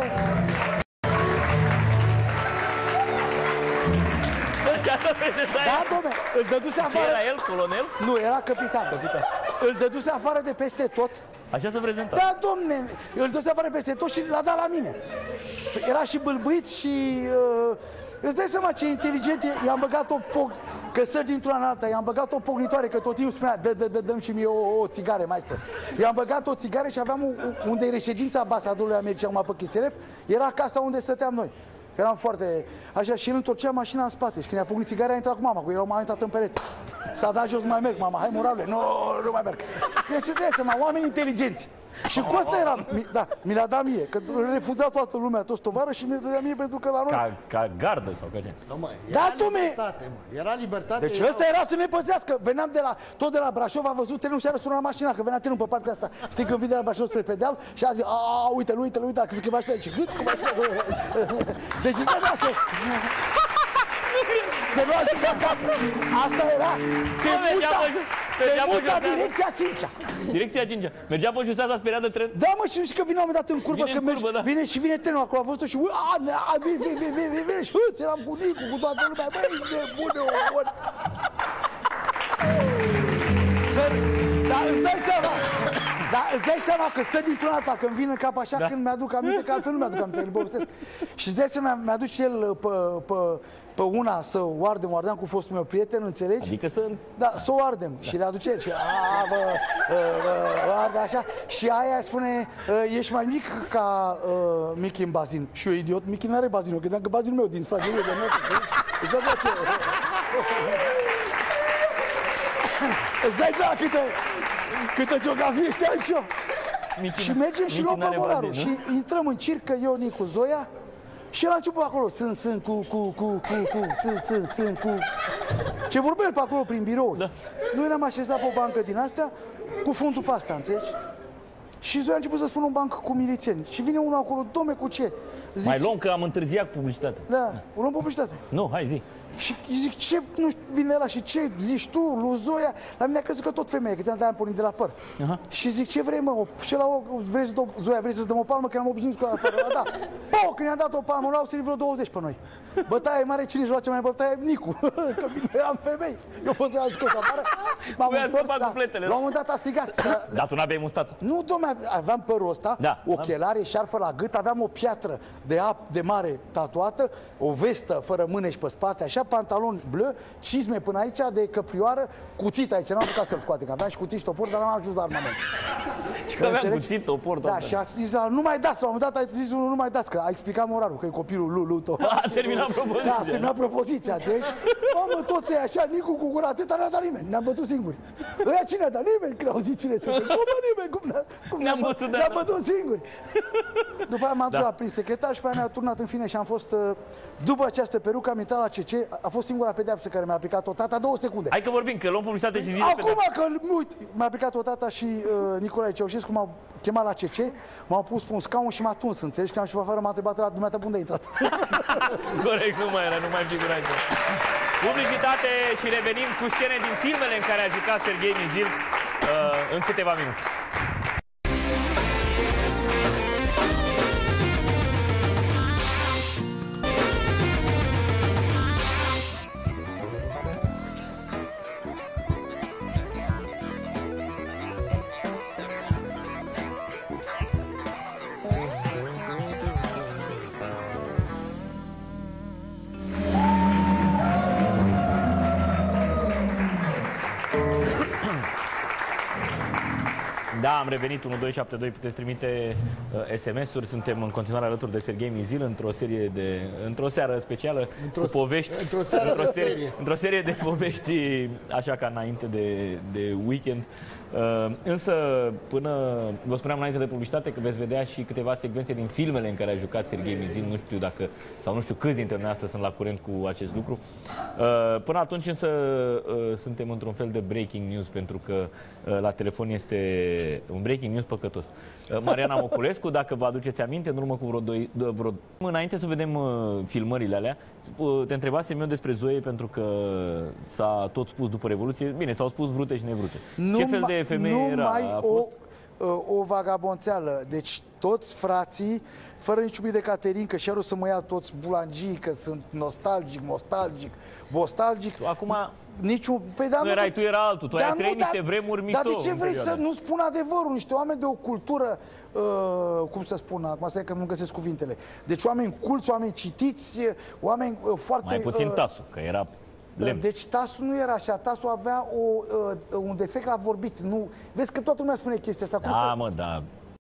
Speaker 3: Da, dom'le, îl dăduse
Speaker 2: Ce
Speaker 3: afară...
Speaker 2: era el, colonel?
Speaker 3: Nu, era capitan.
Speaker 2: Capitan.
Speaker 3: Îl dăduse afară de peste tot.
Speaker 2: Așa se prezenta.
Speaker 3: Da, domne, îl dăduse afară peste tot și l-a dat la mine. Era și bâlbâit și... Uh, îți dai seama ce inteligent e? I-am băgat o poc... Că sări dintr-una în alta, i-am băgat o pognitoare, că tot timpul spunea, dă, dă, dă, dă-mi și mie o, o țigare, maestre. I-am băgat o țigare și aveam un, unde e reședința ambasadorului american, acum pe Chiselef, era casa unde stăteam noi. Eram foarte... Așa, și el întorcea mașina în spate și când i-a pocnit țigarea, a intrat cu mama, cu el m-a intrat în perete. S-a dat jos, nu mai merg, mama, hai Morale, nu, nu mai merg. Deci, de seama, oameni inteligenți. Și cu asta era, mi, da, mi l-a dat mie, că refuza toată lumea, toți tovară și mi-l dădea mie pentru că la noi...
Speaker 2: Ca, ca gardă sau ca ce?
Speaker 1: Nu, mă,
Speaker 3: Da,
Speaker 1: era
Speaker 3: dom'le!
Speaker 1: libertate, mă. Era libertate.
Speaker 3: Deci
Speaker 1: era...
Speaker 3: ăsta era să ne păzească. Veneam de la, tot de la Brașov, a văzut trenul și a răsunat mașina, că venea trenul pe partea asta. Știi, când vine de la Brașov spre Predeal și a zis, a, uite-l, uite-l, uite-l, că zic mașina, și hâți cu mașina. Deci, da, da, ce... Se lua și pe acasă. Asta era. Te
Speaker 2: Bă, mergea
Speaker 3: muta,
Speaker 2: pe-
Speaker 3: te
Speaker 2: mergea pe
Speaker 3: muta
Speaker 2: Jurseanu.
Speaker 3: direcția cincea.
Speaker 2: Direcția cincea. Mergea pe justeața speriat de tren?
Speaker 3: Da, mă, și știi că vine la un moment dat în curbă,
Speaker 2: Vine
Speaker 3: că
Speaker 2: în
Speaker 3: mergi,
Speaker 2: curbă, da.
Speaker 3: vine și vine trenul acolo, a văzut și ui, a, ne, a, vine, vine, vine, vine, vine, și hâți, eram cu Nicu, cu toată lumea, băi, ești nebune, omor. Să, dar îți dai seama, dar îți dai seama că stă dintr-una alta, când vine în cap așa,
Speaker 2: Da.
Speaker 3: când mi-aduc aminte, că altfel nu mi-aduc aminte, îl povestesc. Și îți dai seama, mi-aduce el pe, pe, pe una să o ardem, o ardeam cu fostul meu prieten, înțelegi?
Speaker 2: Adică să...
Speaker 3: Da, să o ardem. Da. Și le aduce el și a, bă, bă, bă, arde așa. Și aia spune, ești mai mic ca uh, Michi în bazin. Și eu, idiot, Michi n-are bazinul, credeam că bazinul meu din sfragerie de notă. Îți dai ce? Îți dai seama câte, câte geografie știam și eu.
Speaker 2: Michi,
Speaker 3: Și mergem și
Speaker 2: Michi
Speaker 3: luăm
Speaker 2: n-are
Speaker 3: pe Morarul.
Speaker 2: bazin, nu?
Speaker 3: Și intrăm în circă, eu, Nicu, Zoia. Și el a început acolo, sunt, sunt, cu, cu, cu, cu, cu, sunt, sunt, sunt, cu... Ce vorbea el pe acolo prin birou.
Speaker 2: Da.
Speaker 3: Noi ne-am așezat pe o bancă din astea, cu fundul pe asta, înțelegi? Și Zoia a început să spună un banc cu milițieni. Și vine unul acolo, domne, cu ce? Zic,
Speaker 2: Mai luăm că am întârziat cu publicitatea.
Speaker 3: Da, o luăm publicitate.
Speaker 2: Nu, hai zi.
Speaker 3: Și îi zic, ce nu știu, vine la și ce zici tu, lui Zoia? La mine a crezut că tot femeie, că ți-am dat pornit de la păr. Uh-huh. Și zic, ce vrei, mă? O, și la o, vrei să dau, Zoia, vrei să-ți dăm o palmă? Că am obișnuit cu la fără. Da. Pau, când i-am dat o palmă, l-au sărit vreo douăzeci pe noi. Bătaie mare, cine își lua cea mai bătaie? Nicu. Că bine, eram femei. Eu fost să scos afară. M-am întors, da. La un moment dat a strigat.
Speaker 2: Dar tu n-aveai mustață.
Speaker 3: Nu, dom'le, aveam părul ăsta,
Speaker 2: da,
Speaker 3: ochelare, șarfă la gât, aveam o piatră de ap de mare tatuată, o vestă fără mâneși pe spate, așa, pantalon bleu, cizme până aici de căprioară, cuțit aici, n-am putea să-l scoate, că aveam și cuțit și topor, dar n-am ajuns la armament.
Speaker 2: Că aveam cuțit, topor,
Speaker 3: da, și a zis, nu mai dați, la un moment dat a zis unul, nu mai dați, că a explicat moralul, că e copilul lui, lui tău.
Speaker 2: A terminat propoziția.
Speaker 3: Da, a terminat propoziția, deci, mamă, toți e așa, Nicu cu gura atâta, n-a dat nimeni, ne-am bătut singuri. Ăia cine a dat? Nimeni, când au zis cine ți-a dat? Cum, nimeni, cum, cum
Speaker 2: ne-am bătut,
Speaker 3: ne-am bătut singuri. După aia m-am dus
Speaker 2: da.
Speaker 3: la prin secretar și pe aia mi-a turnat în fine și am fost, după această perucă, am intrat la C C, a fost singura pedeapsă care mi-a aplicat-o tata, două secunde.
Speaker 2: Hai că vorbim, că luăm publicitate și zile.
Speaker 3: Acum că, uite, mi-a aplicat o tata și uh, Nicolae Ceaușescu m-a chemat la C C, m-au pus pe un scaun și m-a tuns, înțelegi? Că am și pe afară, m-a întrebat la dumneata unde ai intrat.
Speaker 2: Corect, nu mai era, nu mai figurați. Publicitate și revenim cu scene din filmele în care a jucat Serghei Mizil uh, în câteva minute. Da, am revenit, unu doi șapte doi, puteți trimite uh, S M S-uri. Suntem în continuare alături de Serghei Mizil într-o serie de într-o seară specială într-o, cu povești,
Speaker 1: într-o seară
Speaker 2: într-o
Speaker 1: serie,
Speaker 2: serie, într-o serie de povești așa ca înainte de, de weekend. Uh, însă, până vă spuneam înainte de publicitate că veți vedea și câteva secvențe din filmele în care a jucat Serghei Mizil. Nu știu dacă, sau nu știu câți dintre noi astăzi sunt la curent cu acest lucru. Uh, până atunci însă uh, suntem într-un fel de breaking news, pentru că uh, la telefon este un breaking news păcătos. Uh, Mariana Moculescu, dacă vă aduceți aminte, în urmă cu vreo doi, vreo... Înainte să vedem uh, filmările alea, uh, te întrebasem eu despre Zoe, pentru că s-a tot spus după Revoluție. Bine, s-au spus vrute și nevrute. Ce fel de femeie era?
Speaker 3: Numai
Speaker 2: A fost...
Speaker 3: o, o vagabonțeală. Deci toți frații, fără niciun pic de Caterinca, și-au să mă ia toți bulangii, că sunt nostalgic, nostalgic, bostalgic.
Speaker 2: Acum...
Speaker 3: Niciun... Păi, dar
Speaker 2: nu erai tu, era altul. Tu ai trăit niște vremuri mișto.
Speaker 3: Dar de ce vrei să nu spun adevărul? Niște oameni de o cultură, uh, cum să spun, acum stai că nu găsesc cuvintele. Deci oameni culți, oameni citiți, oameni uh, foarte...
Speaker 2: Mai puțin
Speaker 3: uh,
Speaker 2: Tasu, că era... Lemn.
Speaker 3: Deci Tasu nu era așa, Tasu avea o, uh, un defect la vorbit. Nu... Vezi că toată lumea spune chestia asta. Cum
Speaker 2: da,
Speaker 3: să...
Speaker 2: mă, da.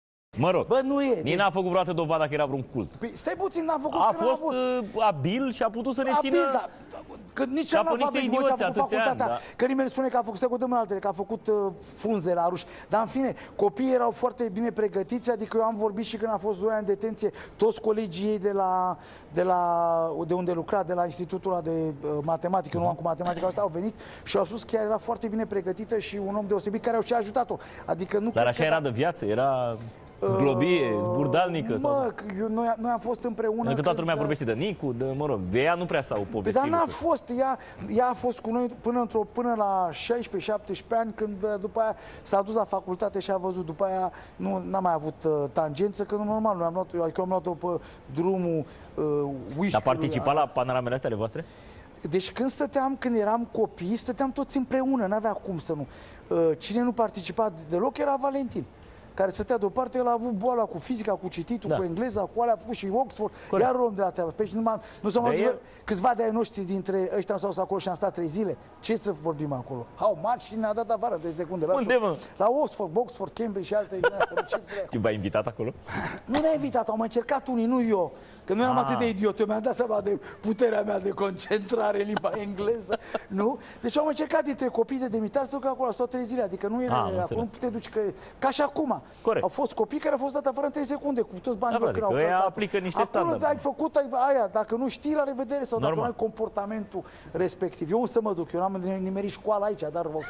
Speaker 2: Mă rog,
Speaker 3: Bă, nu e.
Speaker 2: Nici
Speaker 3: deci...
Speaker 2: n-a făcut vreodată dovada că era vreun cult.
Speaker 3: Păi, stai puțin, n-a făcut.
Speaker 2: A fost uh, abil și a putut să ne
Speaker 3: abil,
Speaker 2: țină...
Speaker 3: Da. Că nici
Speaker 2: ca
Speaker 3: n-a
Speaker 2: niște
Speaker 3: făcut
Speaker 2: idioți
Speaker 3: ce a făcut facultatea.
Speaker 2: Da.
Speaker 3: Că nimeni spune că a făcut, stai cu dăm în altele, că a făcut uh, frunze la ruși. Dar în fine, copiii erau foarte bine pregătiți, adică eu am vorbit și când a fost Zoia în detenție, toți colegii ei de la, de la de unde lucra, de la Institutul ăla de uh, Matematică, uh-huh. nu am cu matematică asta, au venit și au spus că ea era foarte bine pregătită și un om deosebit care au și ajutat-o. Adică nu
Speaker 2: Dar așa era de viață, era... Zglobie, zburdalnică?
Speaker 3: Mă,
Speaker 2: sau...
Speaker 3: eu, noi, noi am fost împreună...
Speaker 2: Pentru că toată lumea vorbește de Nicu, de, mă rog, de ea nu prea s-au povestit.
Speaker 3: Dar n-a fost, ea, ea a fost cu noi până, într-o, până la șaisprezece șaptesprezece ani, când după aia s-a dus la facultate și a văzut, după aia nu n-a mai avut uh, tangență, că nu normal, noi am luat, eu, eu am luat-o pe drumul uh, Wish.
Speaker 2: Dar participa la panoramele astea ale voastre?
Speaker 3: Deci când stăteam, când eram copii, stăteam toți împreună, n-avea cum să nu. Uh, cine nu participa deloc era Valentin, care stătea deoparte. El a avut boala cu fizica, cu cititul, da. cu engleza, cu alea, a făcut și Oxford, Corect. Iar om de la treabă. Păi nu, nu s-au mai el... câțiva de ai noștri dintre ăștia s-au stat acolo și am stat trei zile. Ce să vorbim acolo? How much? Și ne-a dat afară trei secunde. La
Speaker 2: Unde, mă?
Speaker 3: La Oxford, Oxford, Cambridge și alte.
Speaker 2: Ce v-a invitat acolo?
Speaker 3: Nu ne-a invitat, au mai încercat unii, nu eu. Că nu eram ah. atât de idiot, eu mi-am dat seama de puterea mea de concentrare în limba engleză, nu? Deci am încercat dintre copii de demitați să duc acolo, stau trei zile, adică nu era, ah, acolo nu puteai duci, că, ca și acum.
Speaker 2: Corect.
Speaker 3: Au fost copii care au fost dat afară în trei secunde, cu toți banii
Speaker 2: da,
Speaker 3: lor.
Speaker 2: Adică ea aplică niște standarde.
Speaker 3: Acolo ai făcut aia, dacă nu știi, la revedere, sau
Speaker 2: Normal.
Speaker 3: dacă nu ai comportamentul respectiv. Eu să mă duc, eu n-am nimerit școala aici, dar vă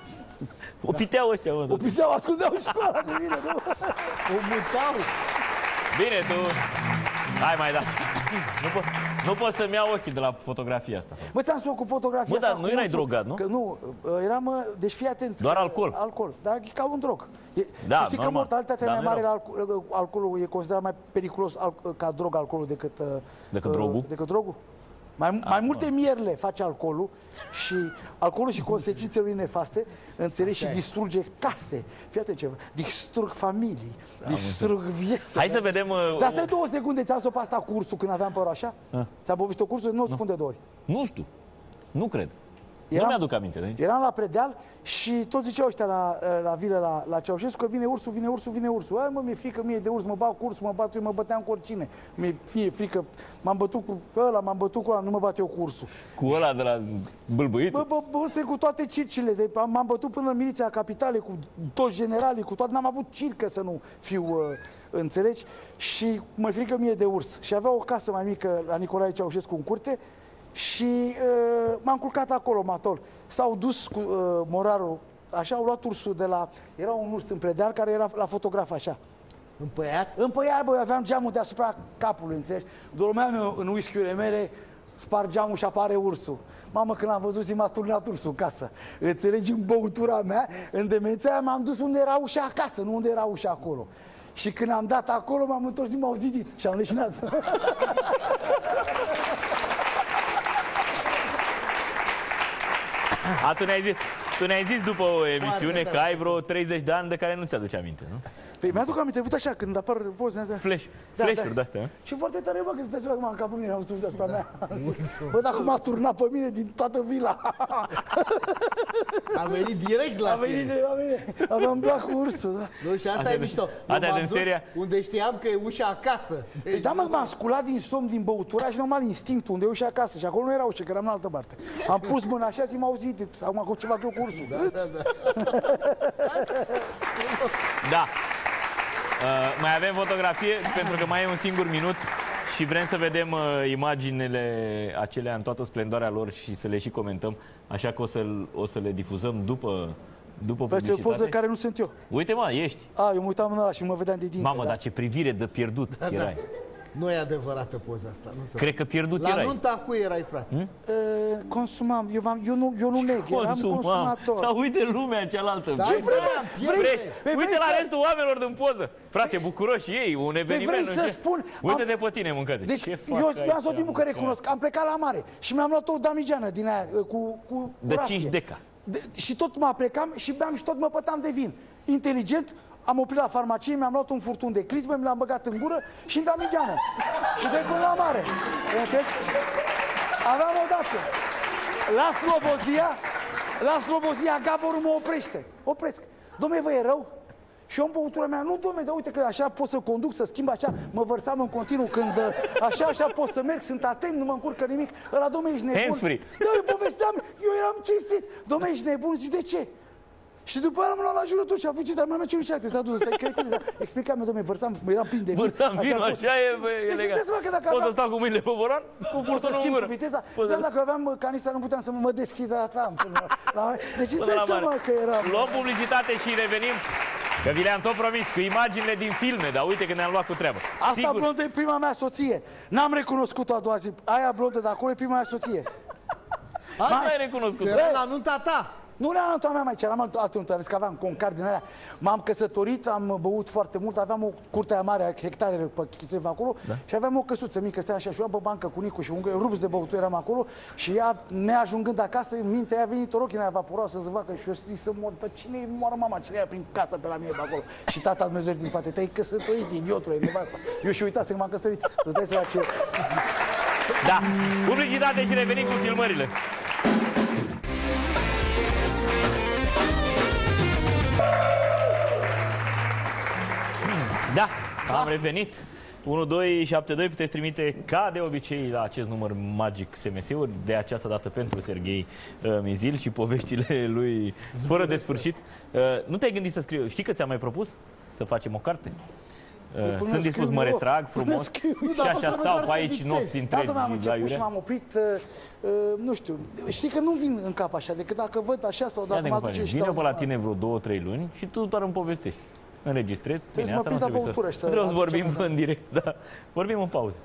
Speaker 2: o piteau ăștia, mă.
Speaker 3: O piteau, ascundeau școala de mine, nu?
Speaker 1: O mutau.
Speaker 2: Bine, tu... Hai mai da. Nu pot, nu pot să-mi iau ochii de la fotografia asta.
Speaker 3: Bă, ți-am spus cu fotografia
Speaker 2: Bă, dar
Speaker 3: asta,
Speaker 2: nu
Speaker 3: cu
Speaker 2: erai
Speaker 3: ursul,
Speaker 2: drogat, nu?
Speaker 3: Că nu, eram, mă, deci fii atent.
Speaker 2: Doar
Speaker 3: că-
Speaker 2: alcool.
Speaker 3: Alcool, dar e ca un drog. E,
Speaker 2: Da,
Speaker 3: știi că
Speaker 2: normal.
Speaker 3: mortalitatea
Speaker 2: Dar
Speaker 3: mai
Speaker 2: nu
Speaker 3: mare
Speaker 2: erau.
Speaker 3: la alcool, alcoolul e considerat mai periculos al, ca drog alcoolul decât, uh,
Speaker 2: Decât
Speaker 3: uh,
Speaker 2: drogul?
Speaker 3: Decât drogul. Mai, mai multe mierle face alcoolul și alcoolul și consecințele lui nefaste, înțelegi, și distruge case. Fii atent ceva, distrug familii, distrug vieți.
Speaker 2: Hai să vedem... Uh,
Speaker 3: Dar stai două secunde, ți-am spus asta cu ursul când aveam părul așa? Ți-am povestit-o cursul? Nu o spun de două ori.
Speaker 2: Nu știu. Nu cred. Nu
Speaker 3: Eram-
Speaker 2: mi-aduc aminte. De
Speaker 3: Eram la Predeal și toți ziceau ăștia la, la vilă, la, la Ceaușescu, că vine ursul, vine ursul, vine ursul. Ai, mă, mi-e frică mie de urs, mă bat cu ursul, mă bat eu, mă băteam cu oricine. Mi-e fie frică, m-am bătut cu ăla, m-am bătut cu ăla, nu mă bat eu cu ursul.
Speaker 2: Cu ăla de la bâlbâit?
Speaker 3: Bă, bă, bă, cu toate circile, de, m-am bătut până în miliția capitalei, cu toți generalii, cu toate, n-am avut circă să nu fiu, uh, înțelegi? Și mă frică mie de urs. Și avea o casă mai mică la Nicolae Ceaușescu în curte și uh, m-am culcat acolo, matol. S-au dus cu uh, morarul, așa, au luat ursul de la... Era un urs în Predeal care era la fotograf, așa.
Speaker 1: Împăiat?
Speaker 3: Împăiat, băi, aveam geamul deasupra capului, înțelegi? Dormeam în whisky-urile mele, sparg geamul și apare ursul. Mamă, când am văzut, zi m-a turnat ursul în casă. Înțelegi, în băutura mea, în demența aia, m-am dus unde era ușa acasă, nu unde era ușa acolo. Și când am dat acolo, m-am întors din m-au zidit și am leșinat.
Speaker 2: A, tu ne-ai zis, tu ne-ai zis după o emisiune
Speaker 1: Foarte
Speaker 2: că ai vreo treizeci de ani de care nu ți-aduce aminte, nu?
Speaker 3: Păi mi-aduc aminte, uite așa, când apar pozele astea.
Speaker 2: Flash,
Speaker 3: Da,
Speaker 2: flash-uri
Speaker 3: da.
Speaker 2: de-astea.
Speaker 3: Și foarte tare, bă, că sunteți că m-am cap pe mine, am spus deasupra mea. Bă, dacă m-a turnat pe mine din toată vila.
Speaker 1: A venit direct la
Speaker 3: A venit
Speaker 1: tine.
Speaker 3: de la mine. Aveam blac cu ursul, da.
Speaker 1: Nu, și asta
Speaker 2: Astea
Speaker 1: e
Speaker 2: de-
Speaker 1: mișto. Eu
Speaker 2: astea
Speaker 1: m-am
Speaker 2: din
Speaker 1: dus
Speaker 2: seria-
Speaker 1: unde știam că e ușa acasă.
Speaker 3: Păi da, mă, m-am sculat din somn, din băutura și normal instinctul, unde e ușa acasă. Și acolo nu era ușă, că eram în altă parte. Am pus mâna așa și m-au zidit. Acum cu ceva că eu cu ursul.
Speaker 2: Da. Uh, mai avem fotografie, pentru că mai e un singur minut și vrem să vedem uh, imaginele acelea în toată splendoarea lor și să le și comentăm, așa că o să, o să le difuzăm după, după
Speaker 3: Păi e o poză
Speaker 2: publicitate.
Speaker 3: care nu sunt eu.
Speaker 2: Uite, mă, ești.
Speaker 3: A, eu mă uitam în ăla și mă vedeam de dinte.
Speaker 2: Mamă,
Speaker 3: da.
Speaker 2: dar ce privire de pierdut erai.
Speaker 1: Nu e adevărată poza asta. Nu se
Speaker 2: Cred că pierdut
Speaker 1: La
Speaker 2: erai.
Speaker 1: nunta cui erai, frate?
Speaker 3: Uh, consumam, eu, v-am- eu, nu, eu nu neg, eram
Speaker 2: Consumam.
Speaker 3: consumator.
Speaker 2: Dar uite lumea cealaltă.
Speaker 1: Da,
Speaker 3: Ce
Speaker 1: Ai
Speaker 3: vrei,
Speaker 1: vrea,
Speaker 3: vrei,
Speaker 2: Fresh.
Speaker 3: vrei,
Speaker 2: Uite
Speaker 3: vrei
Speaker 2: la
Speaker 3: să-
Speaker 2: restul oamenilor din poză. Frate, bucuroși ei, un eveniment.
Speaker 3: vrei
Speaker 2: nu
Speaker 3: să
Speaker 2: știu.
Speaker 3: spun-
Speaker 2: Uite-de
Speaker 3: am-
Speaker 2: pe tine, mâncate.
Speaker 3: Deci
Speaker 2: Ce
Speaker 3: eu,
Speaker 2: fac
Speaker 3: eu
Speaker 2: aici,
Speaker 3: am tot timpul că
Speaker 2: mâncat?
Speaker 3: recunosc. Am plecat la mare și mi-am luat o damigeană din aia cu, cu
Speaker 2: De
Speaker 3: rafie.
Speaker 2: cinci deca.
Speaker 3: De, și tot mă plecam și beam și tot mă pătam de vin. Inteligent, am oprit la farmacie, mi-am luat un furtun de clismă, mi l-am băgat în gură și în damigeană. Și de până la mare. Înțelegi? Aveam o dată. La Slobozia, la Slobozia, Gaborul mă oprește. Opresc. Dom'le, vă e rău? Și eu în băutura mea, nu, dom'le, dar uite că așa pot să conduc, să schimb așa, mă vărsam în continuu când uh, așa, așa pot să merg, sunt atent, nu mă încurcă nimic. Ăla, dom'le, ești nebun.
Speaker 2: Hands-free.
Speaker 3: Da, eu povesteam, eu eram cinstit. Dom'le, ești nebun, zici, de ce? Și după aia am luat la jurături și a fugit, dar mai mea ce nu s-a dus, stai cretin. Explica-mi, dom'le, vărsam, mă eram plin de vin.
Speaker 2: Vărsam vinul,
Speaker 3: pot-
Speaker 2: așa e, bă, e
Speaker 3: Deci
Speaker 2: legat.
Speaker 3: știți, mă, că dacă
Speaker 2: Pot să
Speaker 3: aveam-
Speaker 2: stau cu mâinile pe volan? Cu
Speaker 3: Pot să
Speaker 2: furtunul în
Speaker 3: schimb
Speaker 2: gură.
Speaker 3: viteza.
Speaker 2: Pot să-
Speaker 3: Dar dacă aveam canistra, nu puteam să mă deschid la până la... Deci îți
Speaker 2: Până
Speaker 3: dai
Speaker 2: la
Speaker 3: seama
Speaker 2: mare.
Speaker 3: că eram...
Speaker 2: Luăm publicitate și revenim. Că vi le-am tot promis cu imaginile din filme, dar uite că ne-am luat cu treabă.
Speaker 3: Asta
Speaker 2: Sigur.
Speaker 3: blondă e prima mea soție. N-am recunoscut-o a doua zi. Aia blondă de acolo e prima mea soție.
Speaker 2: Asta
Speaker 3: Mai-
Speaker 2: ai recunoscut.
Speaker 1: Că era la nunta ta.
Speaker 3: Nu era nunta mea mai ce, eram altă nuntă, vezi că aveam concar din alea. M-am căsătorit, am băut foarte mult, aveam o curtea mare, hectare pe Chislев acolo, da. Și aveam o căsuță mică, stea așa și eu pe bancă cu Nicu și un rupți de băutură eram acolo și ea, neajungând acasă, în mintea ea a venit o rochina aia vapuroasă să vacă și eu zic să mor, pe cine moară mama, cine ia prin casă pe la mine pe acolo. Și tata Dumnezeu din spate, te-ai căsătorit, idiotule, nevasta. Eu și uitasem că m-am căsătorit. Tu dai seama ce...
Speaker 2: Da. Publicitate și revenim cu filmările. Da, am revenit. unu doi șapte doi, puteți trimite ca de obicei la acest număr magic S M S-uri, de această dată pentru Serghei uh, Mizil și poveștile lui fără de sfârșit. Uh, nu te-ai gândit să scriu? Știi că ți-am mai propus să facem o carte? Uh,
Speaker 3: Până
Speaker 2: sunt dispus,
Speaker 3: scriu
Speaker 2: mă
Speaker 3: eu.
Speaker 2: retrag
Speaker 3: Până
Speaker 2: frumos
Speaker 3: scriu eu.
Speaker 2: și
Speaker 1: dar
Speaker 2: așa
Speaker 1: trebuie
Speaker 2: stau
Speaker 1: doar
Speaker 2: pe
Speaker 1: să
Speaker 2: aici
Speaker 1: dictezi.
Speaker 2: nopți
Speaker 3: Da,
Speaker 2: întregi
Speaker 3: domnule, am
Speaker 2: la
Speaker 3: început și
Speaker 2: iurea.
Speaker 3: m-am oprit, uh, uh, nu știu, știi că nu vin în cap așa, decât dacă văd așa sau
Speaker 2: Ia
Speaker 3: dacă
Speaker 2: de
Speaker 3: mă
Speaker 2: cum
Speaker 3: aduce
Speaker 2: faci.
Speaker 3: și
Speaker 2: Vine
Speaker 3: dau-
Speaker 2: pe la tine vreo două, trei luni și tu doar îmi povestești. Înregistrezi.
Speaker 3: Trebuie să mă
Speaker 2: asta
Speaker 3: prind
Speaker 2: nu
Speaker 3: la
Speaker 2: trebuie
Speaker 3: băutură și să
Speaker 2: nu trebuie să
Speaker 3: aducem
Speaker 2: vorbim
Speaker 3: în-
Speaker 2: în direct, da. Vorbim în pauză.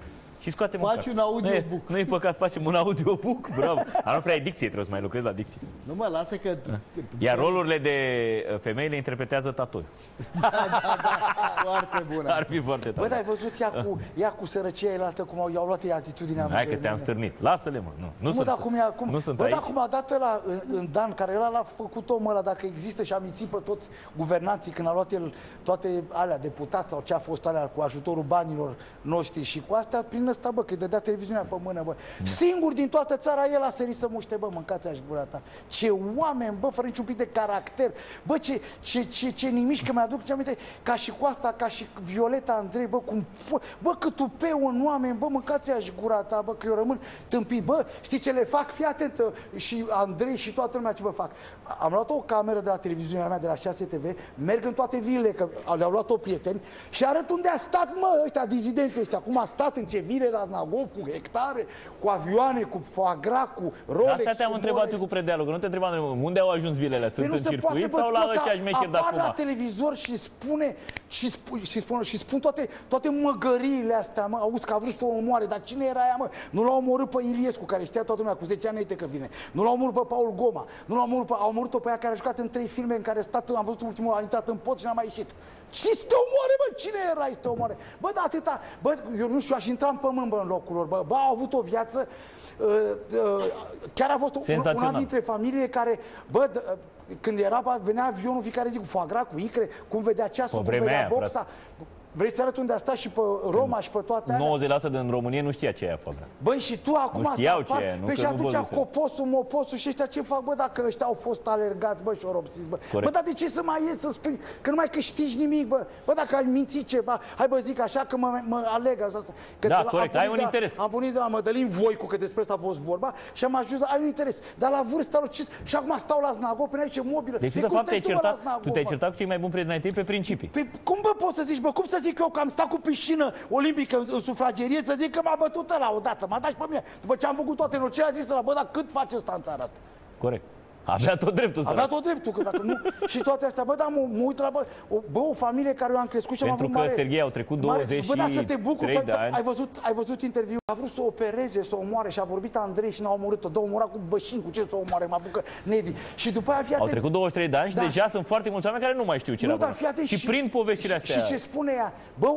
Speaker 2: și scoatem
Speaker 1: Faci un audiobook.
Speaker 2: Nu e păcat să facem un audiobook, bravo. Ar nu prea ai dicție, trebuie să mai lucrezi la dicție.
Speaker 1: Nu mă, lasă că...
Speaker 2: Iar rolurile de femei le interpretează tatoi.
Speaker 1: Da, da, da, foarte bună.
Speaker 2: Ar fi foarte tare.
Speaker 3: Bă, dar ai văzut ea cu, ea cu sărăcia elaltă, cum au, i-au luat ei atitudinea.
Speaker 2: Hai că te-am stârnit. Lasă-le, mă. Nu, nu
Speaker 3: Mă,
Speaker 2: sunt,
Speaker 3: dar cum, e, cum,
Speaker 2: nu sunt
Speaker 3: bă,
Speaker 2: aici.
Speaker 3: dar cum a dat ăla în, în Dan, care ăla l-a făcut omul ăla, dacă există și a mințit pe toți guvernanții când a luat el toate alea, deputați sau ce a fost alea, cu ajutorul banilor noștri și cu astea, prin ăsta, bă, că îi dădea televiziunea pe mână, bă. Da. Singur din toată țara, el a sărit să muște, bă, mâncați-aș gura ta. Ce oameni, bă, fără niciun pic de caracter. Bă, ce, ce, ce, ce nimici, că mi-aduc ce aminte, ca și cu asta, ca și Violeta Andrei, bă, cum, bă, cât tupeu în oameni, bă, mâncați-aș gura ta, bă, că eu rămân tâmpit, bă, știi ce le fac? Fii atent, și Andrei și toată lumea ce vă fac. Am luat o cameră de la televiziunea mea, de la șase T V, merg în toate vilele, că le-au luat-o prieteni, și arăt unde a stat, mă, ăștia, dizidenții ăștia, cum a stat în ce vile la Znagov, cu hectare, cu avioane, cu foie gras, cu Rolex.
Speaker 2: Asta te-am întrebat eu cu predealul, că nu te întrebam unde au ajuns vilele, sunt în circuit sau la ăștia șmecheri de acum?
Speaker 3: La televizor și spune și, spu, și, spune, și spun toate, toate măgăriile astea, mă, auzi că a vrut să o omoare, dar cine era aia, mă? Nu l-a omorât pe Iliescu, care știa toată lumea, cu zece ani înainte că vine. Nu l-a omorât pe Paul Goma, nu l-a omorât pe, au omorât-o pe aia care a jucat în trei filme în care a stat, am văzut ultimul, a intrat în pod și n-a mai ieșit. Ce să te omoare, bă? Cine era să te omoare? Bă, da, atâta, bă, eu nu știu, aș intra în pământ, bă, în locul lor, bă, bă, au avut o viață, uh, uh, chiar a fost un, una dintre familie care, bă, d- când era, venea avionul fiecare zi cu foie gras, cu icre, cum vedea ceasul, cum vedea
Speaker 2: aia,
Speaker 3: boxa. Frate. Vrei să arăt unde a stat și pe Roma și pe toate alea?
Speaker 2: nouăzeci la sută din România nu știa ce e foie gras.
Speaker 3: Băi, și tu acum
Speaker 2: nu știau
Speaker 3: asta
Speaker 2: ce e, nu,
Speaker 3: pe și
Speaker 2: nu
Speaker 3: atunci
Speaker 2: văzuse.
Speaker 3: Coposul, Moposul și ăștia ce fac, bă, dacă ăștia au fost alergați, bă, și oropsiți, bă.
Speaker 2: Corect.
Speaker 3: Bă, dar de ce să mai ies să spui că nu mai câștigi nimic, bă? Bă, dacă ai mințit ceva, hai bă, zic așa că mă, mă aleg asta. Că
Speaker 2: da,
Speaker 3: la,
Speaker 2: corect, ai un
Speaker 3: de la,
Speaker 2: interes.
Speaker 3: Am pornit de la Mădălin Voicu, că despre asta a fost vorba, și am ajuns, ai un interes. Dar la vârsta lui, ce, și acum stau la Znagov, până aici e mobilă.
Speaker 2: Deci, de fapt, te-ai certat, tu te-ai certat cu cei mai buni prieteni ai tăi pe principii.
Speaker 3: Pe, cum bă poți să zici, bă, cum să zic eu că am stat cu piscină olimpică în, în sufragerie, să zic că m-a bătut ăla odată, m-a dat și pe mine. După ce am făcut toate nocile, a zis ăla, bă, dar cât face ăsta în țara asta?
Speaker 2: Corect. Avea tot dreptul.
Speaker 3: Avea tot dreptul, că dacă nu... Și toate astea, bă, dar mă, mă uit la, bă, o, bă, o familie care eu am crescut și am
Speaker 2: Pentru
Speaker 3: avut
Speaker 2: că,
Speaker 3: mare...
Speaker 2: Serghei, au trecut douăzeci și trei
Speaker 3: Bă, dar să te bucur,
Speaker 2: de ani.
Speaker 3: Ai văzut, ai văzut interviul? A vrut să o opereze, să o omoare și a vorbit Andrei și n-a omorât-o. Dă omora cu bășini, cu ce să o omoare, mă apucă Nevi. Și după aia, fii
Speaker 2: Au trecut douăzeci și trei de ani și
Speaker 3: da,
Speaker 2: deja
Speaker 3: și...
Speaker 2: sunt foarte mulți oameni care nu mai știu ce era. Și, și prind poveștile astea.
Speaker 3: Și ce spune ea? Bă,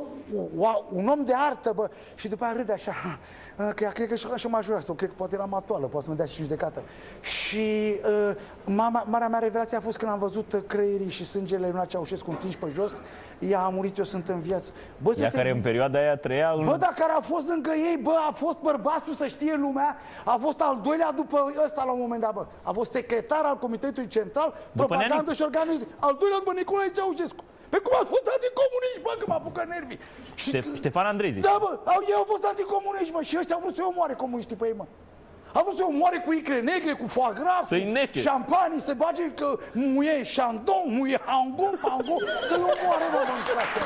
Speaker 3: un om de artă, bă. Și după aia râde așa, că ea cred că și-o m-a jurat, sau cred că poate era matoală, poate să mă dea și judecată. Și uh, mama, marea mea revelație a fost când am văzut creierii și sângele lui Ceaușescu întinși pe jos. Ea a murit, eu sunt în viață. Bă,
Speaker 2: ea care te... în perioada aia trăia...
Speaker 3: Bă, dar care a fost lângă ei, bă, a fost bărbatul, să știe lumea, a fost al doilea după ăsta la un moment dat, bă. A fost secretar al Comitetului Central, după propagandă și organizație. Al doilea după Nicolae Ceaușescu. Pe cum ați fost anticomuniști, bă, că mă apucă nervii. Și...
Speaker 2: Ștefan Andrei, zici.
Speaker 3: Da, bă, au, ei au fost anticomuniști, mă, și ăștia au vrut să-i omoare comuniștii pe ei, mă. Au vrut să-i omoare cu icre negre, cu foie gras, cu șampanii, să bage că muie Chandon, muie Hangon, Pangon, să-i omoare, mă, mă,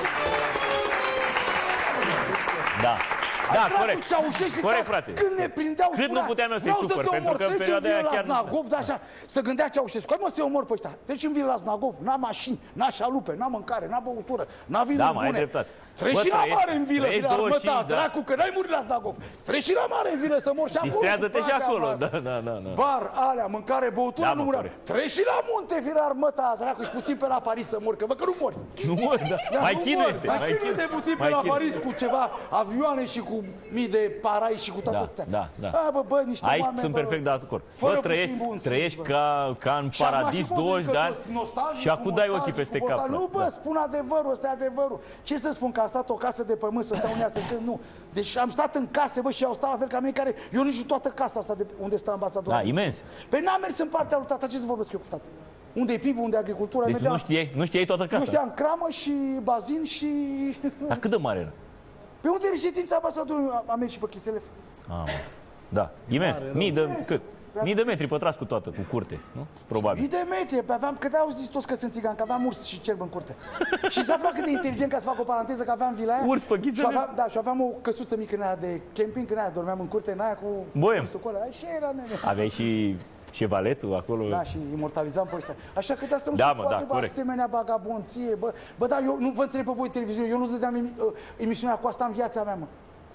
Speaker 2: Da. Da, corect. Corect, frate.
Speaker 3: Când ne prindeau,
Speaker 2: cât
Speaker 3: spunea,
Speaker 2: nu puteam eu să-i supăr, pentru că în perioada aia chiar
Speaker 3: Znagov, da, așa, să gândea Ceaușescu, hai mă să-i omor pe ăștia. Deci îmi vin la Znagov, n-a mașini, n-a șalupe, n-a mâncare, n-a băutură, n-a vinuri
Speaker 2: bune.
Speaker 3: Da,
Speaker 2: mai ai dreptate.
Speaker 3: Treci și la mare în vilă,
Speaker 2: vila
Speaker 3: armăta, dracu, că n-ai murit la Znagov. Treci și la mare în vilă să mor și acolo.
Speaker 2: Distrează-te și acolo, da, da, da.
Speaker 3: Bar, alea, mâncare, băutură,
Speaker 2: da,
Speaker 3: nu murea. Treci și la munte, vila armăta, dracu, și puțin pe la Paris să mor, că vă că nu mori.
Speaker 2: Nu mori, da. Mai chinuie-te.
Speaker 3: Mai chinuie-te puțin pe la Paris cu ceva avioane și cu mii de parai și cu toate astea.
Speaker 2: Da, da,
Speaker 3: da. Bă, bă, niște
Speaker 2: aici
Speaker 3: oameni,
Speaker 2: sunt
Speaker 3: bă,
Speaker 2: perfect de acord. Bă, trăiești, trăiești ca, ca în paradis douăzeci de ani și acum dai ochii peste cap.
Speaker 3: Nu, bă, spun adevărul, ăsta e adevărul. Ce să spun, că a stat o casă de pământ să stau în ea să când nu. Deci am stat în case, bă, și au stat la fel ca mei care... Eu nu știu toată casa asta de unde stă ambasadorul.
Speaker 2: Da, imens.
Speaker 3: Păi n-am mers în partea lui tata, ce să vorbesc eu cu tata? Unde e P I B-ul, unde e agricultura?
Speaker 2: Deci nu știai, nu știai toată casa.
Speaker 3: Nu știam cramă și bazin și...
Speaker 2: Dar cât de mare era?
Speaker 3: Pe unde e reședința ambasadorului Americii pe Chiselef?
Speaker 2: Ah, da, imens. Mii de, cât? Mii de metri pătrați cu toată, cu curte, nu? Probabil.
Speaker 3: Mii de metri, aveam, că de-au zis toți că sunt țigan, că aveam urs și cerb în curte. Și dați cât de inteligent, ca să fac o paranteză, că aveam vila aia.
Speaker 2: Urs pe Chiselef?
Speaker 3: Și aveam, da, și aveam o căsuță mică în aia de camping, în aia dormeam în curte, în aia cu...
Speaker 2: Boem.
Speaker 3: Așa era, nene.
Speaker 2: Aveai și șevaletul acolo?
Speaker 3: Da, și imortalizam pe ăștia. Așa că de asta nu
Speaker 2: da,
Speaker 3: se
Speaker 2: mă,
Speaker 3: poate,
Speaker 2: da,
Speaker 3: bă, asemenea bagabonție, bă. Bă, da, eu nu vă înțeleg pe voi televiziune, eu nu dădeam emi, emisiunea cu asta în viața mea, mă.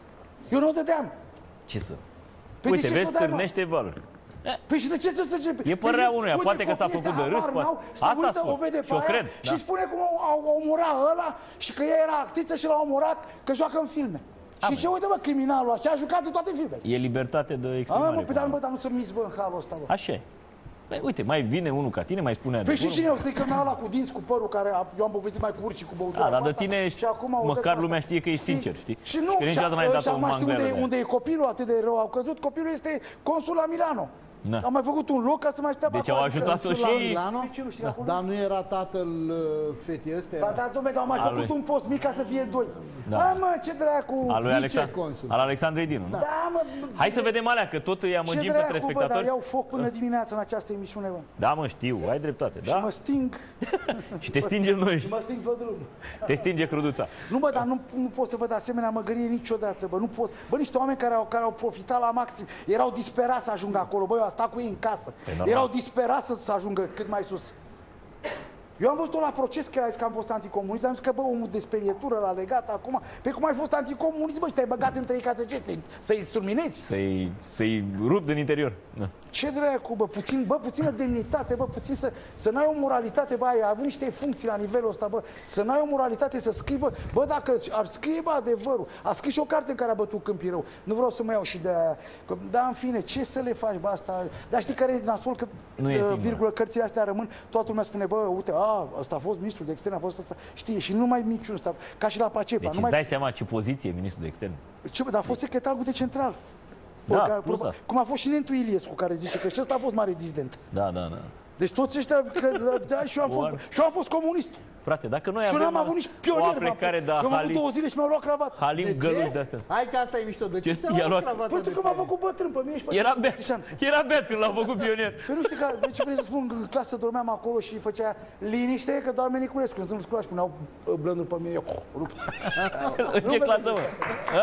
Speaker 3: Eu nu o dădeam.
Speaker 2: Ce să...
Speaker 3: Păi
Speaker 2: Uite,
Speaker 3: de ce
Speaker 2: vezi,
Speaker 3: să o dai, mă?
Speaker 2: stârnește valori.
Speaker 3: Păi și de ce să se
Speaker 2: E părerea unuia,
Speaker 3: uite,
Speaker 2: poate că s-a
Speaker 3: copiii
Speaker 2: făcut de
Speaker 3: ăștia
Speaker 2: râs,
Speaker 3: habar
Speaker 2: poate-
Speaker 3: n-au, se
Speaker 2: Asta
Speaker 3: uită,
Speaker 2: spun.
Speaker 3: o vede pe
Speaker 2: Și o
Speaker 3: aia
Speaker 2: cred,
Speaker 3: și
Speaker 2: da.
Speaker 3: spune cum au, au omurat ăla și că ea era actriță și l-a omurat că joacă în filme.
Speaker 2: A,
Speaker 3: Și
Speaker 2: bă.
Speaker 3: ce, uite mă, criminalul așa a jucat în toate filmele.
Speaker 2: E libertate de
Speaker 3: A,
Speaker 2: exprimare.
Speaker 3: mă, pe dar,
Speaker 2: cumva.
Speaker 3: bă, dar nu să miți, bă, în halul ăsta, bă.
Speaker 2: Așa e. Băi, uite, mai vine unul ca tine, mai spune
Speaker 3: Păi și
Speaker 2: adevărul.
Speaker 3: cine o să-i că ăla cu dinți, cu părul, care a, eu am povestit mai cu urci, cu băutura.
Speaker 2: Da, dar
Speaker 3: cu
Speaker 2: de
Speaker 3: asta,
Speaker 2: tine
Speaker 3: și acum o
Speaker 2: măcar
Speaker 3: dă cu
Speaker 2: lumea
Speaker 3: asta.
Speaker 2: știe că e sincer, știi?
Speaker 3: Și nu,
Speaker 2: Și că niciodată n-ai dat
Speaker 3: și
Speaker 2: o
Speaker 3: acum știi
Speaker 2: mangleală
Speaker 3: unde,
Speaker 2: de aia.
Speaker 3: unde e copilul atât de rău, au căzut, copilul este consul la Milano.
Speaker 2: Da.
Speaker 3: Am mai făcut un loc ca să mai stea pe
Speaker 2: Deci
Speaker 3: acolo.
Speaker 2: au ajutat-o
Speaker 1: Consul la
Speaker 2: și...
Speaker 1: Milano?
Speaker 3: Ce nu știi de acolo?
Speaker 1: Dar nu era tatăl uh, fetii ăstea?
Speaker 3: Ba da, dom'le, dar au mai
Speaker 2: A
Speaker 3: făcut
Speaker 2: lui.
Speaker 3: un post mic ca să fie doi.
Speaker 2: Da.
Speaker 3: Da, mă, ce dracu.
Speaker 2: Al lui Alexand...
Speaker 1: viceconsul.
Speaker 2: al Alexandrei Dinu, nu?
Speaker 3: Da, mă.
Speaker 2: Hai să vedem alea, că tot îi
Speaker 3: Ce
Speaker 2: amăgim pe
Speaker 3: dracu, bă, dar
Speaker 2: telespectatori.
Speaker 3: iau foc până dimineața în această emisiune, bă.
Speaker 2: Da, mă, știu, ai dreptate,
Speaker 3: Și
Speaker 2: da?
Speaker 3: mă sting.
Speaker 2: Și te stingem noi.
Speaker 3: Și mă sting pe drum.
Speaker 2: Te stinge cruduța.
Speaker 3: Nu, bă, dar nu, nu pot să văd asemenea măgărie niciodată, bă, nu pot. Bă, niște oameni care au, care au profitat la maxim, erau disperați să ajungă acolo, bă, eu am stat cu ei în casă.
Speaker 2: normal.
Speaker 3: Erau disperați să, să ajungă cât mai sus. Eu am văzut-o la proces că a zis că am fost anticomunist, am zis că, bă, omul de sperietură l-a legat acum. Pe cum ai fost anticomunist, bă, și te-ai băgat între ei ca să ce, să-i, să-i surminezi?
Speaker 2: Să-i, să-i rup din interior. Da.
Speaker 3: Ce dracu, bă, puțin, bă, puțină demnitate, bă, puțin să, să n-ai o moralitate, bă, ai avut niște funcții la nivelul ăsta, bă, să n-ai o moralitate să scrii, bă, bă, dacă ar scrie, bă, adevărul, a scris și o carte în care a bătut Câmpii Rău, nu vreau să mă iau și de aia, că, da, în fine, ce să le faci, bă, asta, dar știi care e nasol, că,
Speaker 2: Nu e
Speaker 3: uh,
Speaker 2: singură.
Speaker 3: virgulă, cărțile astea rămân, toată lumea spune, bă, uite, a, ăsta a fost ministrul de externe, a fost ăsta, știe, și nu mai niciun ăsta, ca și la Pacepa,
Speaker 2: Deci
Speaker 3: nu
Speaker 2: îți
Speaker 3: mai,
Speaker 2: dai seama ce poziție e ministrul de externe.
Speaker 3: ce, bă, dar a fost secretarul de central.
Speaker 2: Da,
Speaker 3: Orga-
Speaker 2: plus asta.
Speaker 3: cum a fost și Nentu Iliescu, care zice că și ăsta a fost mare dizident.
Speaker 2: Da, da, da.
Speaker 3: Deci toți ăștia, că, da, și eu am fost,
Speaker 2: Oare?
Speaker 3: și eu am fost comunist.
Speaker 2: Frate, dacă noi
Speaker 3: Și eu
Speaker 2: avem
Speaker 3: n-am avut nici
Speaker 2: o
Speaker 3: pionier.
Speaker 2: aplecare de
Speaker 3: Eu am avut
Speaker 2: Halim,
Speaker 3: două zile și mi-au luat cravat.
Speaker 2: Halim Găluș de astea.
Speaker 1: Hai că asta e mișto. De ce
Speaker 2: Ce?
Speaker 1: ți-a
Speaker 2: I-a
Speaker 1: luat
Speaker 2: luat-
Speaker 1: cravata
Speaker 3: Pentru
Speaker 1: de
Speaker 3: că m-a
Speaker 1: pe
Speaker 3: făcut bătrân pe mine și pe
Speaker 2: Era
Speaker 3: pe
Speaker 2: beat,
Speaker 3: Cristian.
Speaker 2: era beat când l-a făcut pionier.
Speaker 3: Păi nu știu că, deci vrei să spun, în clasă dormeam acolo și făcea liniște, că doarme Niculescu. Când nu scula și puneau uh, blândul pe mine, eu rup.
Speaker 2: În ce clasă, mă? A?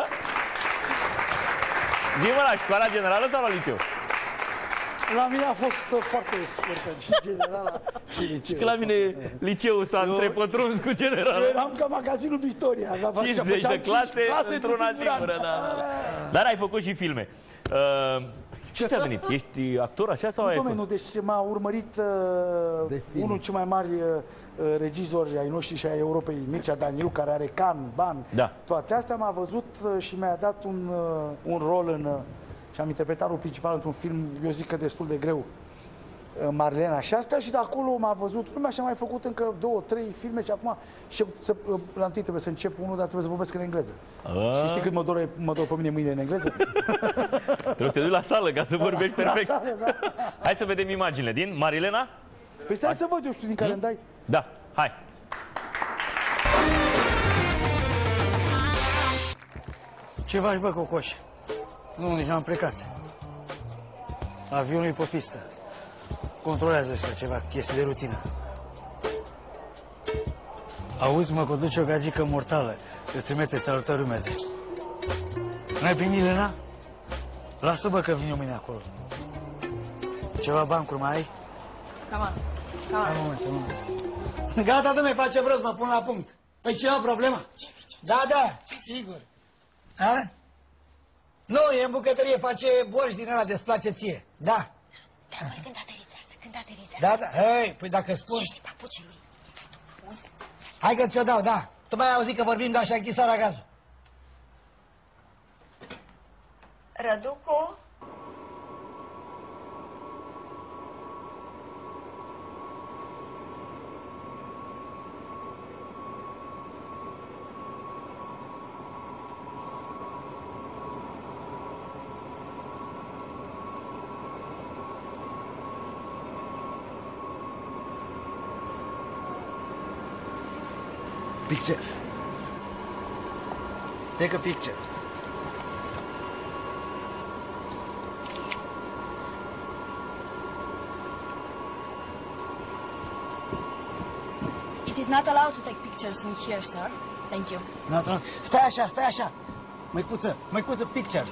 Speaker 2: Zi-mă, la școala generală sau la liceu?
Speaker 3: La mine a fost uh, foarte scurtă și generala și liceu.
Speaker 2: Că la mine liceul s-a întrepătruns cu
Speaker 3: Eu
Speaker 2: general.
Speaker 3: eram ca magazinul Victoria. Aveam-
Speaker 2: cincizeci
Speaker 3: făceam
Speaker 2: de clase
Speaker 3: cinci
Speaker 2: într-una
Speaker 3: într-un an.
Speaker 2: singură, da, da, da. Dar ai făcut și filme. Uh, ce ți-a venit? Ești actor așa sau ai
Speaker 3: Dom'le,
Speaker 2: fost?
Speaker 3: nu, deci m-a urmărit uh,
Speaker 1: Destinul.
Speaker 3: unul cei mai mari uh, uh, regizori ai noștri și ai Europei, Mircea Daniu, care are can, bani,
Speaker 2: Da.
Speaker 3: toate astea, m-a văzut uh, și mi-a dat un, uh, un rol în... Uh, și am interpretat rolul principal într-un film, eu zic că destul de greu, uh, Marlena și astea, și de acolo m-a văzut lumea și am mai făcut încă două, trei filme și acum și să, uh, la întâi trebuie să încep unul, dar trebuie să vorbesc în engleză.
Speaker 2: A,
Speaker 3: Și știi cât mă dor, mă dor pe mine mâine în engleză?
Speaker 2: trebuie să te duci la sală ca să vorbești perfect.
Speaker 3: Da, da.
Speaker 2: Hai să vedem imaginile din Marilena?
Speaker 3: Păi stai să văd, eu știu din care îmi dai.
Speaker 2: Da, hai.
Speaker 3: Ce faci, bă, Cocoș? Nu, nici n-am plecat. Avionul e pe pistă. Controlează ăștia ceva, chestii de rutină. Auzi, mă, că o duce o gagică mortală. Îți trimite salutări umede. N-ai primit, Elena? Lasă, bă, că vin eu mâine acolo. Ceva bancuri mai ai?
Speaker 4: Come on. Come
Speaker 3: Hai,
Speaker 4: on.
Speaker 3: un moment, un moment.
Speaker 5: Gata, dom'le, face rost, mă pun la punct. Păi ce e o problemă? Ce Da, da, sigur. A? Nu, e în bucătărie, face borș din ăla, de-ți place ție. Da.
Speaker 6: Da, mă, când aterizează, când aterizează.
Speaker 5: Da, da, hei, păi dacă spun...
Speaker 6: Ce-și papuce lui? Auzi?
Speaker 5: Hai că ți-o dau, da. Tu mai ai auzit că vorbim, dar și-a închis aragazul.
Speaker 6: Răducu?
Speaker 3: Picture. Take a picture.
Speaker 7: It is not allowed to take pictures in here, sir. Thank you.
Speaker 5: Nu, nu, stai așa, stai așa. Măicuță, măicuță, pictures.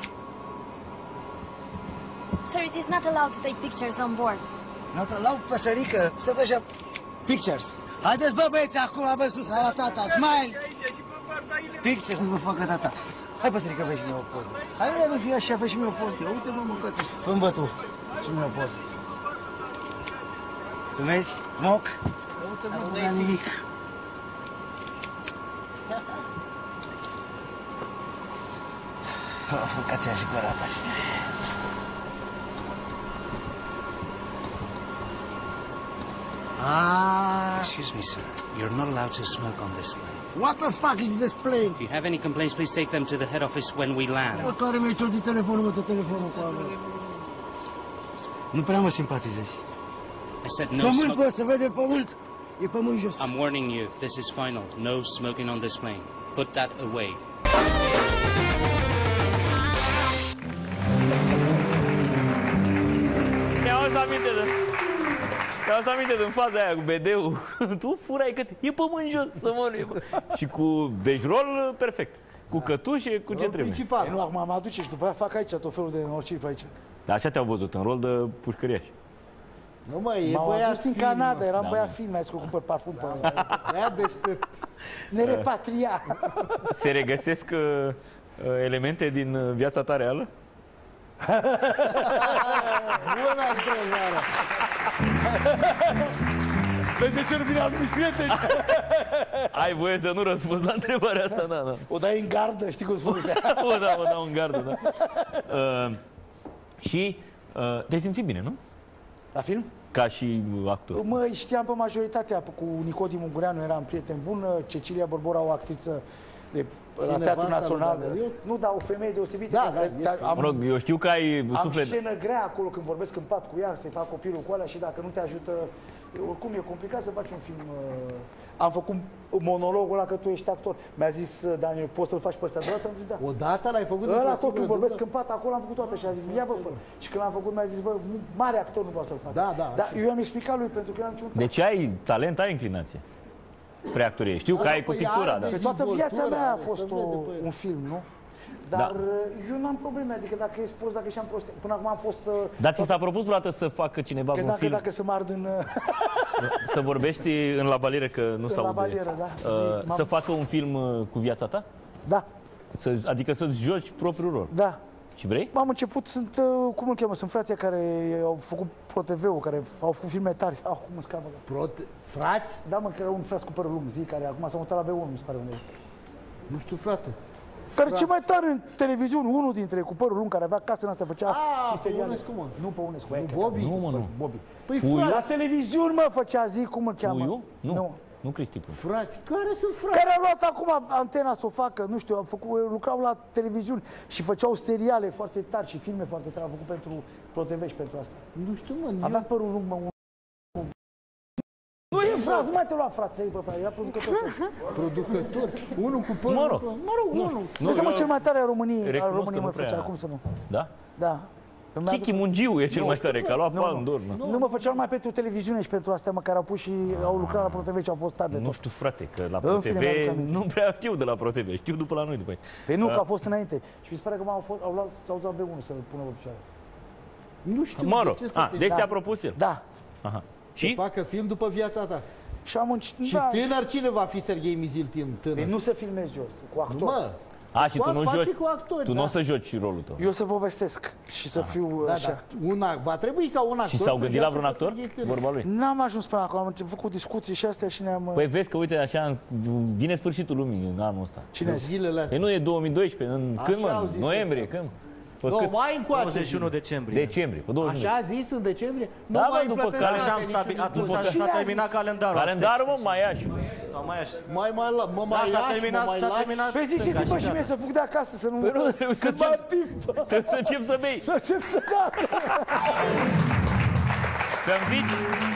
Speaker 7: Sir, it is not allowed to take pictures on board.
Speaker 5: Nu, te lau păsărică, stai așa. Pictures. Haideți, bă, băieți, acum, bă, sus, la tata, smile. Pictures, nu mă facă tata. Hai, păsărică, fă și mie o poză. Hai, nu fi așa, fă și mie o poză. Uite-mă, mâncați. Fă-mi bă tu. Și mie o poză. Tu vezi? Smoc? Uite-mă, nu vrea nimic. Mâncați-a și gura ta. Ah.
Speaker 8: Excuse me, sir. You're not allowed to smoke on this plane.
Speaker 5: What the fuck is this plane?
Speaker 8: If you have any complaints, please take them to the head office when we land.
Speaker 5: Mă, care mi-ai tot de telefonul, mă, tot telefonul cu ala. Nu prea mă simpatizezi.
Speaker 8: I said no
Speaker 5: Pământ,
Speaker 8: smoking.
Speaker 5: bă, se vede pământ. E pământ jos.
Speaker 8: I'm warning you, this is final. No smoking on this plane. Put that away.
Speaker 2: Mi-au adus aminte de... Mi-au adus aminte de în faza aia cu B D-ul. Tu furai că e pământ jos să mănânci. Și cu... Deci rol perfect. Cu cătușe, cu ce trebuie.
Speaker 1: Principal.
Speaker 3: E, nu, acum mă aduce și după aia fac aici tot felul de norociri pe aici.
Speaker 2: Dar așa te-au văzut, în rol de pușcăriaș.
Speaker 1: Nu mai e
Speaker 3: M-au
Speaker 1: băiat
Speaker 3: adus din
Speaker 1: film,
Speaker 3: Canada, eram
Speaker 2: Da,
Speaker 3: băiat
Speaker 2: mă.
Speaker 3: film, mai zis că cumpăr parfum pe
Speaker 1: Aia deștept.
Speaker 3: Ne repatria.
Speaker 2: Se regăsesc uh, uh, elemente din uh, viața ta reală?
Speaker 1: Bună întrebare.
Speaker 3: Vezi de ce nu vine alți prieteni?
Speaker 2: Ai voie să nu răspunzi la întrebarea asta, da, da.
Speaker 3: O dai în gardă, știi cum spune?
Speaker 2: O da, o dau în gardă, da. Uh, și uh, te-ai simțit bine, nu?
Speaker 3: La film?
Speaker 2: Ca și actor.
Speaker 3: Mă, știam pe majoritatea, cu Nicodem Ungureanu eram prieten bun, Cecilia Borbora, o actriță de, la
Speaker 1: nevasta
Speaker 3: Teatrul
Speaker 1: lui
Speaker 3: Național.
Speaker 1: Daneliu?
Speaker 3: Nu, dar o femeie deosebită.
Speaker 1: Da,
Speaker 3: că-
Speaker 1: da,
Speaker 3: că-
Speaker 1: este.
Speaker 3: am,
Speaker 2: Mă rog, eu știu că ai
Speaker 3: am
Speaker 2: suflet...
Speaker 3: scenă grea acolo când vorbesc în pat cu ea, să-i fac copilul cu alea și dacă nu te ajută, oricum e complicat să faci un film. uh, Am făcut monologul ăla că tu ești actor. Mi-a zis uh, Daniel, poți să-l faci pe ăsta deodată? Am zis da.
Speaker 1: Odată l-ai făcut
Speaker 3: Ăla
Speaker 1: într-o
Speaker 3: tot când
Speaker 1: singură
Speaker 3: vorbesc
Speaker 1: după?
Speaker 3: în pat, acolo am făcut toată și a zis, ia bă, fă. Și când l-am făcut mi-a zis, bă, mare actor nu poate să-l fac.
Speaker 1: Da, da,
Speaker 3: Dar eu i-am explicat lui pentru că eu n-am niciun
Speaker 2: Deci ai talent, ai inclinație spre actorie. Știu că
Speaker 1: Da,
Speaker 2: ai cu
Speaker 1: păi
Speaker 2: pictura,
Speaker 1: are
Speaker 2: da.
Speaker 3: Pe toată viața mea a
Speaker 1: se
Speaker 3: fost
Speaker 1: vede
Speaker 3: o,
Speaker 1: pe el.
Speaker 3: un film, nu? Dar uh, eu n-am probleme, adică dacă ești prost, dacă ești prost, până acum am fost... uh,
Speaker 2: Dar ți s-a propus vreodată să facă cineva
Speaker 3: Că
Speaker 2: un
Speaker 3: dacă,
Speaker 2: film,
Speaker 3: dacă să mă ard în... uh,
Speaker 2: să vorbești în la balieră, că nu s-aude,
Speaker 3: balieră, da.
Speaker 2: uh,
Speaker 3: Zi, m-am-
Speaker 2: să facă un film uh, cu viața ta?
Speaker 3: Da,
Speaker 2: Să, adică să-ți joci propriul rol.
Speaker 3: da.
Speaker 2: Și vrei?
Speaker 3: Am început, sunt, uh, cum îl cheamă, sunt frații care au făcut ProTV-ul, care au făcut filme tari. Ah, cum îmi scapă?
Speaker 1: Prote... Frați?
Speaker 3: Da, mă, că era un frat cu părul lung, zi, care acum s-a mutat la B unu, mi se pare unde e.
Speaker 1: Nu știu, frate.
Speaker 3: Care ce mai tare în televiziune, unul dintre cu părul lung, care avea casă în asta, făcea
Speaker 1: Ah,
Speaker 3: și
Speaker 1: pe
Speaker 3: seriale.
Speaker 1: Ionescu, mă.
Speaker 3: Nu pe Unescu,
Speaker 1: Nu, Bobby?
Speaker 2: Nu, mă, nu.
Speaker 3: Bobby.
Speaker 1: Păi
Speaker 2: Puiu?
Speaker 3: La
Speaker 1: frați,
Speaker 3: televiziuni, mă, făcea, zi, cum îl cheamă?
Speaker 2: Puiu? Nu.
Speaker 3: nu.
Speaker 2: Nu Cristi Puiu.
Speaker 1: frați, care sunt frați?
Speaker 3: Care a luat acum antena să o facă, nu știu, am făcut, lucrau la televiziuni și făceau seriale foarte tari și filme foarte tari, am făcut pentru ProTV și pentru asta.
Speaker 1: Nu știu, mă,
Speaker 3: Avea
Speaker 1: eu...
Speaker 3: părul lung, mă, un... Nu e frate, nu mai te lua frate, bă, frate, era producător.
Speaker 1: Producător. Unul cu părul.
Speaker 2: Mă rog.
Speaker 1: Mă rog, unul.
Speaker 3: Nu știu, mă,
Speaker 2: eu
Speaker 3: cel mai tare al României, al
Speaker 2: recunosc
Speaker 3: României,
Speaker 2: că
Speaker 3: mă,
Speaker 2: nu prea-
Speaker 3: făcea, cum să nu?
Speaker 2: Da?
Speaker 3: Da. Îmi
Speaker 2: Chichi
Speaker 3: aduc-
Speaker 2: Mungiu e cel mai tare, că a luat
Speaker 3: Nu,
Speaker 2: Palme
Speaker 3: nu.
Speaker 2: d'Or. nu?
Speaker 3: Nu mă făceau numai pentru televiziune și pentru astea, mă, care au pus și au lucrat la ProTV și au fost tare de
Speaker 2: Nu
Speaker 3: tot.
Speaker 2: știu, frate, că la
Speaker 3: În fine,
Speaker 2: ProTV
Speaker 3: mi-aduc aminte.
Speaker 2: nu prea știu de la ProTV, știu după la noi după aia.
Speaker 3: Păi nu, că a fost înainte. Și mi se pare că m-au fost, au luat, s-au dat B unu să-l pună pe picioare.
Speaker 1: Nu știu.
Speaker 2: Mă
Speaker 1: de
Speaker 2: rog,
Speaker 1: ce să
Speaker 2: a,
Speaker 1: te-
Speaker 2: deci
Speaker 3: Da.
Speaker 2: ți-a propus el.
Speaker 3: Da.
Speaker 2: Aha.
Speaker 1: Să
Speaker 2: Și?
Speaker 1: facă film după viața ta.
Speaker 3: Și am început,
Speaker 1: Și
Speaker 3: da.
Speaker 1: tânăr, cine va fi Serghei Miziltin
Speaker 3: Păi
Speaker 1: tânăr?
Speaker 3: nu să filmez eu, cu
Speaker 1: Nu,
Speaker 3: actor.
Speaker 1: mă.
Speaker 2: A, și tu
Speaker 1: Poate
Speaker 2: nu
Speaker 1: face
Speaker 2: joci,
Speaker 1: cu actori,
Speaker 2: tu
Speaker 1: da.
Speaker 2: nu o să joci rolul tău.
Speaker 3: Eu să povestesc și să fiu
Speaker 1: Da,
Speaker 3: așa.
Speaker 1: da. Una, va trebui ca un actor
Speaker 2: Și s-au
Speaker 1: să
Speaker 2: gândit la
Speaker 1: joace
Speaker 2: vreun
Speaker 1: pe
Speaker 2: actor?
Speaker 1: Serghei tânăr.
Speaker 2: Vorba lui.
Speaker 3: N-am ajuns până acum, am făcut discuții și astea și ne-am...
Speaker 2: Păi vezi că, uite, așa, vine sfârșitul lumii în anul ăsta.
Speaker 3: Cine
Speaker 1: În
Speaker 3: zice?
Speaker 1: zilele astea.
Speaker 2: Păi nu e două mii doisprezece, în
Speaker 1: Așa
Speaker 2: când,
Speaker 1: au
Speaker 2: mă?
Speaker 1: zis
Speaker 2: Noiembrie,
Speaker 1: ăștia.
Speaker 2: când? Pe
Speaker 1: Nu,
Speaker 2: cât?
Speaker 1: mai încoace.
Speaker 9: douăzeci și unu decembrie.
Speaker 2: Decembrie, pe douăzeci și unu.
Speaker 1: Așa a zis în decembrie?
Speaker 2: Da,
Speaker 1: nu
Speaker 2: bă,
Speaker 1: mai
Speaker 2: după
Speaker 1: plătesc
Speaker 2: care
Speaker 1: nimic,
Speaker 9: Și am
Speaker 1: niciun
Speaker 9: stabil, atunci
Speaker 1: impozit.
Speaker 9: s-a s-a terminat calendarul.
Speaker 2: Calendarul, mă, mai ia și
Speaker 9: Sau mai așa.
Speaker 1: Mai, mai, la- mă,
Speaker 9: Da,
Speaker 1: mai
Speaker 9: s-a
Speaker 1: lași,
Speaker 9: terminat,
Speaker 1: mă, mai
Speaker 9: s-a
Speaker 1: lași.
Speaker 9: terminat.
Speaker 3: Păi zice,
Speaker 9: stânga
Speaker 3: zi, bă, și
Speaker 9: gata.
Speaker 3: mie să fug de acasă, să nu...
Speaker 2: Păi nu, trebuie să
Speaker 3: Cât mai
Speaker 2: încep,
Speaker 3: am timp, bă.
Speaker 2: trebuie să încep să bei.
Speaker 3: Să încep să gata.
Speaker 2: Să-mi zici,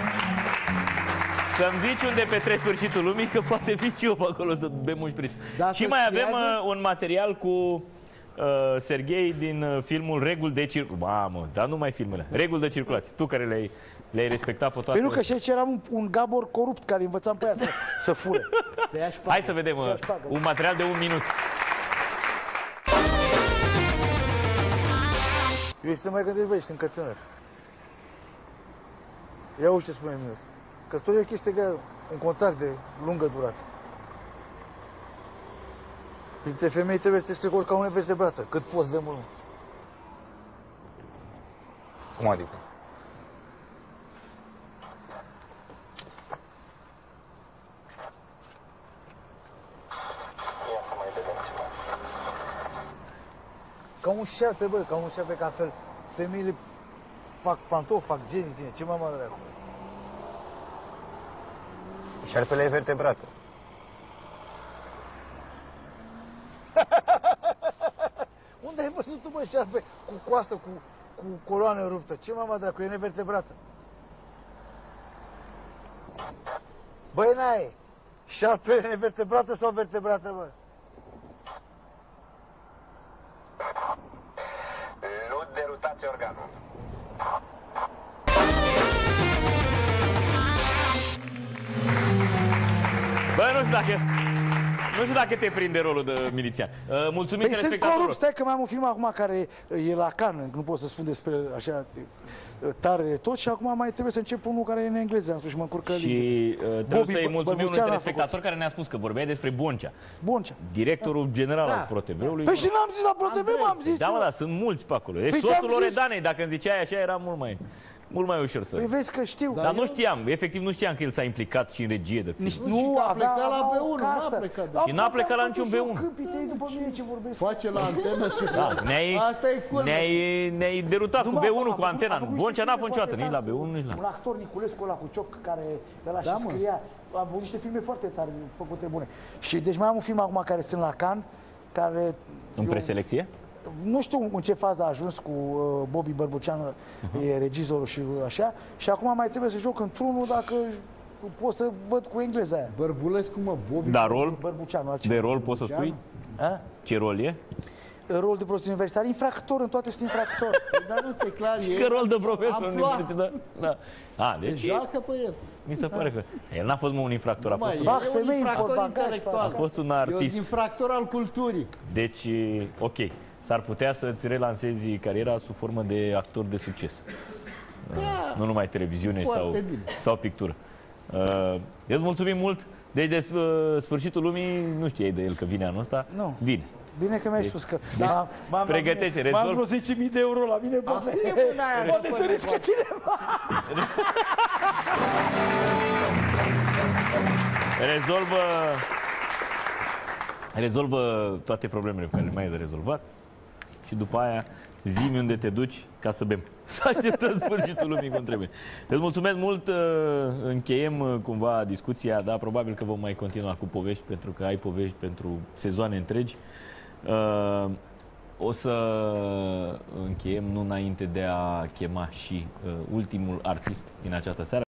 Speaker 2: să-mi zici unde petreci sfârșitul lumii, că poate fi și eu pe acolo să bem un șpriț.
Speaker 1: Da,
Speaker 2: Și
Speaker 1: să
Speaker 2: mai avem
Speaker 1: scriează?
Speaker 2: uh, un material cu uh, Serghei din uh, filmul Reguli de circulație. Mamă, dar nu mai filmele. Reguli de circulație. Tu care le-ai le-ai respectat pe toate.
Speaker 3: Păi nu, că și aici eram un, un Gabor corupt care învățam pe ea să, să fure.
Speaker 1: Să ia și
Speaker 2: Hai să vedem uh, un material de un minut.
Speaker 3: Eu să mai gândești, băi, ești încă tânăr. Ia uite ce spune minut. Căsătoria e o chestie grea, un contract de lungă durată. Printre femei trebuie să te strecori ca un invertebrată, cât poți de mult.
Speaker 10: Cum adică?
Speaker 3: Ca un șarpe, băi, ca un șarpe, ca fel. Femeile fac pantofi, fac geni, tine, ce mai mare acolo?
Speaker 10: Șarpele e vertebrată.
Speaker 3: Unde ai văzut tu, bă, șarpe cu coastă, cu, cu coloană ruptă? Ce mai mare dracu, e nevertebrată. Băi, n-ai, șarpele nevertebrată sau vertebrată, bă?
Speaker 10: Nu derutați organul.
Speaker 2: Bă, nu știu dacă... Nu știu dacă te prinde rolul de milițian. Uh, mulțumim
Speaker 3: Păi sunt
Speaker 2: telespectatorilor.
Speaker 3: corupt, stai că mai am un film acum care e la Cannes, nu pot să spun despre așa tare tot și acum mai trebuie să încep unul care e în engleză, am spus și mă încurcă
Speaker 2: Și
Speaker 3: liber.
Speaker 2: uh, trebuie
Speaker 3: Bobby
Speaker 2: să-i mulțumim unui
Speaker 3: Bărbuceanu a
Speaker 2: telespectator
Speaker 3: făcut.
Speaker 2: care ne-a spus că vorbeai despre Boncea,
Speaker 3: Boncea.
Speaker 2: directorul general
Speaker 1: Da.
Speaker 2: al ProTV-ului.
Speaker 3: Păi și n-am zis la ProTV, m-am zis.
Speaker 2: Da, mă, da, sunt mulți pe acolo. E
Speaker 3: Păi
Speaker 2: soțul
Speaker 3: ți-am zis.
Speaker 2: Loredanei, dacă îmi ziceai așa, era mult mai, mult mai ușor să...
Speaker 3: Păi vezi că știu.
Speaker 2: Dar nu știam, efectiv nu știam că el s-a implicat și în regie de film.
Speaker 3: Nici,
Speaker 1: Nu,
Speaker 3: nu,
Speaker 1: și că a
Speaker 3: avea,
Speaker 1: plecat la
Speaker 3: avea
Speaker 1: B
Speaker 3: o
Speaker 1: unu, n-a
Speaker 3: casă.
Speaker 1: plecat, da.
Speaker 3: A
Speaker 2: Și n-a plecat la
Speaker 3: făcut
Speaker 2: niciun
Speaker 3: și
Speaker 2: B
Speaker 3: eu
Speaker 2: unu.
Speaker 3: câmpii tăi după mine ce vorbesc.
Speaker 1: Face la antenă.
Speaker 2: Da, ne-ai,
Speaker 1: Asta e culmea.
Speaker 2: ne-ai, ne-ai derutat cu
Speaker 3: Numai
Speaker 2: B unu
Speaker 3: a
Speaker 2: cu
Speaker 3: făcut-
Speaker 2: antena.
Speaker 3: a făcut
Speaker 2: Boncea
Speaker 3: și
Speaker 2: n-a
Speaker 3: filme
Speaker 2: fost niciodată,
Speaker 3: foarte
Speaker 2: nici la B
Speaker 3: tare.
Speaker 2: unu, nici la...
Speaker 3: Un actor, Niculescu ăla cu cioc, care ăla
Speaker 1: Da,
Speaker 3: și
Speaker 1: mă.
Speaker 3: scria. A avut niște filme foarte tare, făcute bune. Și deci mai am un film acum care sunt la Cannes, care...
Speaker 2: În
Speaker 3: eu-
Speaker 2: preselecție?
Speaker 3: Nu știu în ce fază a ajuns cu uh, Bobby Bărbuceanu, uh-huh. e regizorul și așa. Și acum mai trebuie să joc într-unul dacă pot să văd cu engleza aia.
Speaker 1: Bărbulescu, mă, Bobby.
Speaker 2: Da, rol?
Speaker 3: Bărbuceanu,
Speaker 2: De
Speaker 3: altceva.
Speaker 2: rol poți să spui?
Speaker 3: A?
Speaker 2: Ce rol e?
Speaker 3: Rol de profesor universitar, infractor, în toate sunt infractor.
Speaker 1: Dar nu ți-e clar, e...
Speaker 2: Că rol de profesor
Speaker 1: Amploa.
Speaker 2: universitar. Da. A,
Speaker 1: Se
Speaker 2: deci e-
Speaker 1: joacă pe el.
Speaker 2: mi se pare că... El n-a fost mă un infractor, a
Speaker 1: Mai,
Speaker 2: fost
Speaker 1: e
Speaker 2: un...
Speaker 3: Bag
Speaker 1: un
Speaker 3: femei în
Speaker 1: infractor
Speaker 3: portbagaj,
Speaker 1: intelectual.
Speaker 2: A fost un
Speaker 1: E un
Speaker 2: artist.
Speaker 1: infractor al culturii.
Speaker 2: Deci, ok, s-ar putea să-ți relansezi cariera sub formă de actor de succes. Uh, nu numai televiziune
Speaker 1: Foarte
Speaker 2: sau,
Speaker 1: bine.
Speaker 2: sau pictură. Uh, eu îți mulțumim mult. Deci de uh, sfârșitul lumii, nu știai de el că vine anul ăsta?
Speaker 3: Nu.
Speaker 2: Vine.
Speaker 3: Bine că mi-ai spus că... Da,
Speaker 2: Pregătește,
Speaker 3: m-am
Speaker 2: rezolv.
Speaker 3: vreo zece mii de euro la mine, poate. Poate să riscă cineva.
Speaker 2: Rezolvă, rezolvă toate problemele pe care le mai ai de rezolvat și după aia zi-mi unde te duci ca să bem. Să așteptăm sfârșitul lumii cum trebuie. Îți mulțumesc mult, încheiem cumva discuția, da, probabil că vom mai continua cu povești, pentru că ai povești pentru sezoane întregi. O să încheiem nu înainte de a chema și ultimul artist din această seară.